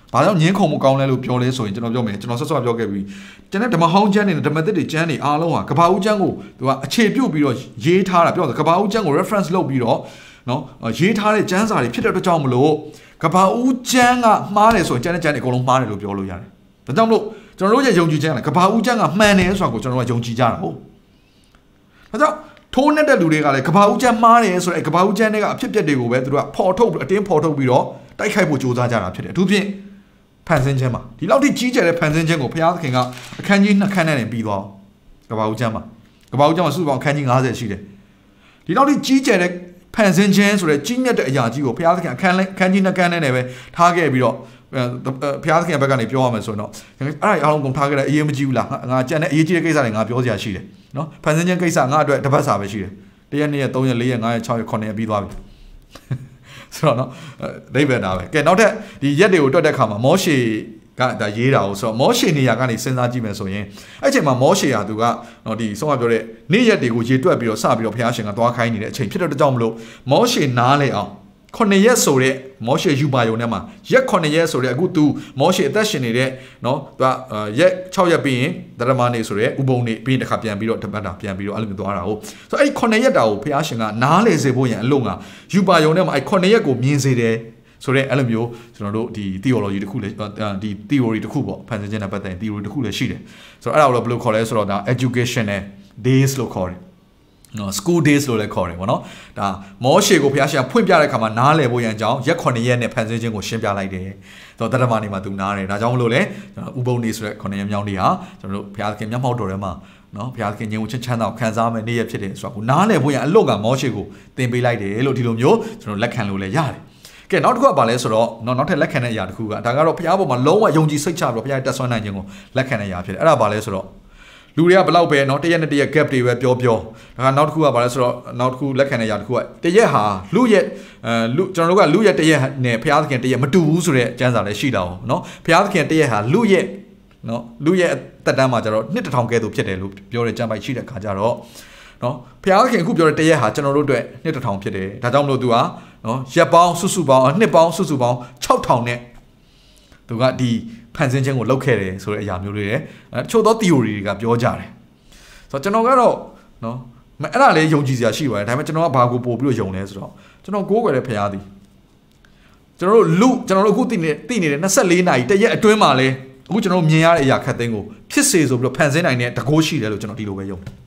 ဘာကြောင့်ညင်းခုံမှုကောင်းလဲလို့ပြောလဲဆိုရင်ကျွန်တော်ပြောမယ်ကျွန်တော်ဆက်ဆော့ပြောခဲ့ပြီးကျွန်တော်ဓမ္မဟောင်းကျမ်းတွေနဲ့ဓမ္မသစ်တွေကျမ်းတွေအားလုံးဟာကဘာဦးကျမ်းကိုသူကအခြေပြုတ်ပြီးတော့ရေးထားတာပြောဆိုကဘာဦးကျမ်းကို reference လုပ်ပြီးတော့နော်ရေးထားတဲ့ကျမ်းစာတွေဖြစ်တဲ့အတွက်ကြောင့်မလို့ကဘာဦးကျမ်းကမှားတယ်ဆိုရင်ကျမ်းတဲ့ကျမ်းတွေအကုန်လုံးမှားတယ်လို့ပြောလို့ရတယ်ဒါကြောင့်မလို့ကျွန်တော်တို့ရဲ့ယုံကြည်ခြင်းကကဘာဦးကျမ်းကမှန်တယ်ဆိုတာကိုကျွန်တော်တို့ကယုံကြည်ကြတာဟုတ်ဒါကြောင့်ထိုးနေတဲ့လူတွေကလည်းကဘာဦးကျမ်းမှားတယ်ဆိုတဲ့ကဘာဦးကျမ်းတွေကအဖြစ်အပျက်တွေကိုပဲသူတို့ကဖော်ထုတ်အတင်းဖော်ထုတ်ပြီးတော့တိုက်ခိုက်ဖို့ကြိုးစားကြတာဖြစ်တယ်အထူးဖြင့်ဖန်ဆင်းခြင်းမှာဒီလောက်ထိကြီးကျယ်တဲ့ဖန်ဆင်းခြင်းကိုဘုရားသခင်ကအခန်းကြီးနှစ်ခန်းနဲ့ပြီးသွားကဘာဦးကျမ်းမှာကဘာဦးကျမ်းမှာစုစုပေါင်းအခန်းကြီး၅၀ရှိတယ်ဒီလောက်ထိကြီးကျယ်တဲ့ဖန်ဆင်းခြင်းဆိုတဲ့ကြီးမြတ်တဲ့အရာကြီးကိုဘုရားသခင်အခန်းအခန်းကြီးနှစ်ခန်းနဲ့ပဲထားခဲ့ပြီးတော့ဘုရားသခင်ဘက်ကနေပြောရမယ်ဆိုတော့အဲ့ဒါအားလုံးကုန်ထားခဲ့တဲ့အရေးမကြီးဘူးလားငါကြံတဲ့အရေးကြီးတဲ့ကိစ္စတွေငါပြောစရာရှိတယ်နော်ဖန်ဆင်းခြင်းကိစ္စငါအတွက်တစ်ပတ်စာပဲရှိတယ်တရက်နှစ်ရက်သုံးရက်လေးရက်ငါးရက်ခြောက်ရက်ခုနှစ်ရက်ပြီးသွားပြီဆိုတော့နော်ဒိဗယ်နာပဲကဲနောက်ထပ်ဒီရက်တွေကိုတွက်တဲ့ခါမှာမောရှေကဒါရေးတာကိုဆိုတော့မောရှေနေရာကနေစဉ်းစားကြည့်မယ်ဆိုရင်အဲ့ချိန်မှာမောရှေဟာသူကနော်ဒီဆုံးမပြောတဲ့နေ့ရက်တွေကိုရေတွက်ပြီးတော့စပြီးတော့ဘုရားရှင်ကသွားခိုင်းနေတဲ့အချိန်ဖြစ်တဲ့ကြောင့်မလို့မောရှေနားလေအောင်ခုနှစ်ရက်ဆိုတဲ့မောရှေယူပါယုံထဲမှာရက်ခုနှစ်ရက်ဆိုတဲ့အခုသူမောရှေအသက်ရှင်နေတဲ့နော်သူကရက်၆ရက်ပြီးရင်ဒရမနေဆိုတဲ့ဥပုံနေပြီးရင်တစ်ခါပြန်ပြီးတော့တပတ်တာပြန်ပြီးတော့အဲ့လိုမျိုးသွားတာဟုတ်ဆိုတော့အဲ့ခုနှစ်ရက်တာကိုဘုရားရှင်ကနားလေစေဖို့ရန်အလို့ငါယူပါယုံထဲမှာအဲ့ခုနှစ်ရက်ကိုမြင်စေတယ်ဆိုတော့အဲ့လိုမျိုးကျွန်တော်တို့ဒီ theology တစ်ခုလေဒီ theory တစ်ခုပေါ့ဖန်ဆင်းခြင်းနဲ့ပတ်သက်ရင် theory တစ်ခုလည်းရှိတယ်ဆိုတော့အဲ့ဒါကိုဘယ်လိုခေါ်လဲဆိုတော့ဒါ education နဲ့ days လို့ခေါ်တယ်နော် school days လို့လည်းခေါ်တယ်ပေါ့နော်ဒါမောရှေကိုဘုရားရှင်ဖွင့်ပြတဲ့အခါမှာနားလည်ဖို့ရန်ကြောင်းရက်ခုနှစ်ရက်နဲ့ဖန်ဆင်းခြင်းကိုရှင်းပြလိုက်တယ်ဆိုတော့တရမနေမှာသူနားတယ်ဒါကြောင့်မလို့လေကျွန်တော်ဥပုံနေဆိုတဲ့ခုနှစ်ရက်မြောင်းနေဟာကျွန်တော်တို့ဘုရားသခင်မျက်မှောက်တော်ထဲမှာနော်ဘုရားသခင်ညင်ဝချင်းချမ်းသာကိုခံစားမယ်နေ့ရက်ဖြစ်တယ်ဆိုတော့ကိုနားလည်ဖို့ရန်အလို့ကမောရှေကိုသင်ပေးလိုက်တယ်လို့ဒီလိုမျိုးကျွန်တော်လက်ခံလို့လည်းရတယ်ကဲနောက်တစ်ခုကဘာလဲဆိုတော့နော်နောက်ထပ်လက်ခံတဲ့အရာတစ်ခုကဒါကတော့ဘုရားပေါ်မှာလုံးဝယုံကြည်စိတ်ချပြီးတော့ဘုရားတက်ဆွမ်းနိုင်ခြင်းကိုလက်ခံတဲ့အရာဖြစ်တယ်အဲ့ဒါဘာလဲဆိုတော့လူတွေကဘလောက်ပဲเนาะတရက်နဲ့တရက် gap တွေပဲပြောပြောဒါကနောက်တစ်ခုကဘာလဲဆိုတော့နောက်တစ်ခုလက်ခံတဲ့အရာတစ်ခုကတရက်ဟာလူရဲ့အဲလူကျွန်တော်တို့ကလူရဲ့တရက်နဲ့ဘုရားသခင်တရက်မတူဘူးဆိုတဲ့ကျမ်းစာလည်းရှိတာ哦เนาะဘုရားသခင်တရက်ဟာလူရဲ့เนาะလူရဲ့တက်တန်းမှာကျတော့နှစ်တစ်ထောင်ကဲသို့ဖြစ်တယ်လို့ပြောတဲ့ကျမ်းပိုက်ရှိတဲ့ခါကျတော့เนาะဘုရားသခင်အခုပြောတဲ့တရက်ဟာကျွန်တော်တို့အတွက်နှစ်တစ်ထောင်ဖြစ်တယ်ဒါကြောင့်မလို့သူဟာเนาะရက်ပေါင်းစုစုပေါင်းနှစ်ပေါင်းစုစုပေါင်းခြောက်ထောင်နဲ့သူကဒီဖန်ဆင်းခြင်းကိုလုပ်ခဲ့တယ်ဆိုတဲ့အရာမျိုးတွေတချို့သော theory တွေကပြောကြတယ်ဆိုတော့ကျွန်တော်ကတော့နော်အဲ့ဒါလည်းယုံကြည်စရာရှိပါတယ်ဒါပေမဲ့ကျွန်တော်ကဘာကိုပို့ပြီးတော့ယုံလဲဆိုတော့ကျွန်တော်ကိုးကွယ်တဲ့ဖရားသည်ကျွန်တော်တို့လူကျွန်တော်တို့အခုသိနေသိနေတဲ့နှစ်十四နာရီတရက်အတွင်းမှာလဲအခုကျွန်တော်တို့မြင်ရတဲ့အရာခက်သိမ်းကိုဖြစ်စေဆိုပြီးတော့ဖန်ဆင်းနိုင်တဲ့တကိုးရှိတယ်လို့ကျွန်တော်ဒီလိုပဲယုံတယ်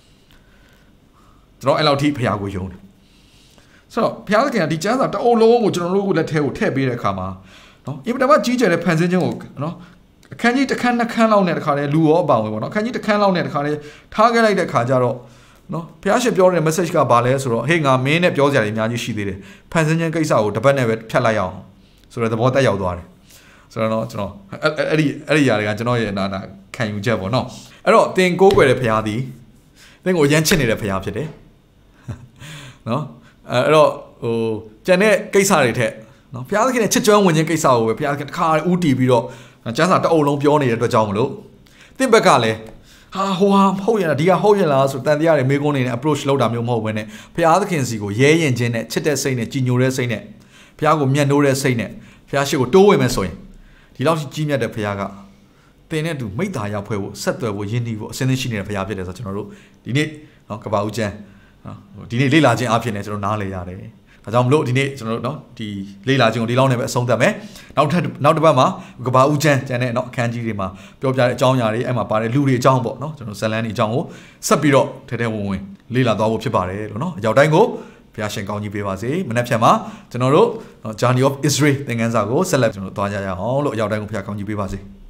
ကျွန်တော်အဲ့လောက်ထိဖရားကိုယုံတယ်ဆိုတော့ဖရားသခင်ကဒီကျမ်းစာတအုပ်လုံးကိုကျွန်တော်တို့လက်ထဲကိုထည့်ပေးတဲ့အခါမှာနော်အင်တာမကြီးကျယ်တဲ့ဖန်ဆင်းခြင်းကိုနော်အခန်းကြီးတစ်ခန်းနှစ်ခန်းလောက်နဲ့တခါလဲလူရောအပါဝင်ပေါ့နော်အခန်းကြီးတစ်ခန်းလောက်နဲ့တခါလဲထားခဲ့လိုက်တဲ့ခါကျတော့နော်ဘုရားရှင်ပြောတဲ့ message ကဘာလဲဆိုတော့ဟေးငါမင်းနဲ့ပြောစရာတွေအများကြီးရှိသေးတယ်ဖန်ဆင်းခြင်းကိစ္စကိုတစ်ပတ်နဲ့ပဲဖြတ်လိုက်အောင်ဆိုတော့သဘောတက်ရောက်သွားတယ်ဆိုတော့နော်ကျွန်တော်အဲ့ဒီအဲ့ဒီຢာတွေကကျွန်တော်ရဲ့နာနာခံယူချက်ပေါ့နော်အဲ့တော့သင်ကိုးကွယ်တဲ့ဘုရားသည်သင်ကိုရမ်းချစ်နေတဲ့ဘုရားဖြစ်တယ်နော်အဲ့တော့ဟိုကျန်တဲ့ကိစ္စတွေထက်နော်ဘုရားသခင်ရဲ့ချစ်ကြွဝင်ခြင်းကိစ္စကိုပဲဘုရားသခင်တစ်ခါဦးတည်ပြီးတော့ကျမ်းစာတအုပ်လုံးပြောနေတဲ့အတွက်ကြောင့်မလို့သင်ဘက်ကလည်းဟာဟိုဟာဟုတ်ရလားဒီကဟုတ်ရလားဆိုတန်တရားတွေမေးခွန်းနေနဲ့ approach လုပ်တာမျိုးမဟုတ်ဘဲနဲ့ဘုရားသခင်စီကိုရဲရင်ခြင်းနဲ့ချစ်တဲ့စိတ်နဲ့ကြည်ညိုတဲ့စိတ်နဲ့ဘုရားကိုမြတ်နိုးတဲ့စိတ်နဲ့ဘုရားရှိခိုးတိုးဝင်မယ်ဆိုရင်ဒီလောက်ကြီးမြတ်တဲ့ဘုရားကသင်နဲ့တူမိသားရောက်ဖွဲ့ဖို့ဆက်သွယ်ဖို့ယဉ်နီးဖို့အစင်းသိရှိနေတဲ့ဘုရားဖြစ်တယ်ဆိုတော့ကျွန်တော်တို့ဒီနေ့နော်ကပ္ပဦးကျမ်းနော်ဒီနေ့လေ့လာခြင်းအဖြစ်နဲ့ကျွန်တော်နားလည်ရတယ်ဒါကြောင့်မလို့ဒီနေ့ကျွန်တော်တို့เนาะဒီလေးလာခြင်းကိုဒီလောက်နဲ့ပဲအဆုံးသတ်မယ်နောက်ထပ်နောက်တစ်ပတ်မှာကဘာဦးချမ်းကျန်တဲ့เนาะအခန်းကြီးတွေမှာပြောပြတဲ့အကြောင်းအရာတွေအဲ့မှာပါတဲ့လူတွေအကြောင်းပေါ့เนาะကျွန်တော်ဇလန်းတွေအကြောင်းကိုဆက်ပြီးတော့ထဲထဲဝင်ဝင်လေးလာသွားဖို့ဖြစ်ပါတယ်လို့เนาะအကြောင်းတိုင်းကိုဘုရားရှင်ကောင်းကြီးပေးပါစေမနေ့ဖြန်မှာကျွန်တော်တို့เนาะ Journey of Israel သင်ခန်းစာကိုဆက်လက်ကျွန်တော်သွားကြရအောင်လို့အကြောင်းတိုင်းကိုဘုရားကောင်းကြီးပေးပါစေ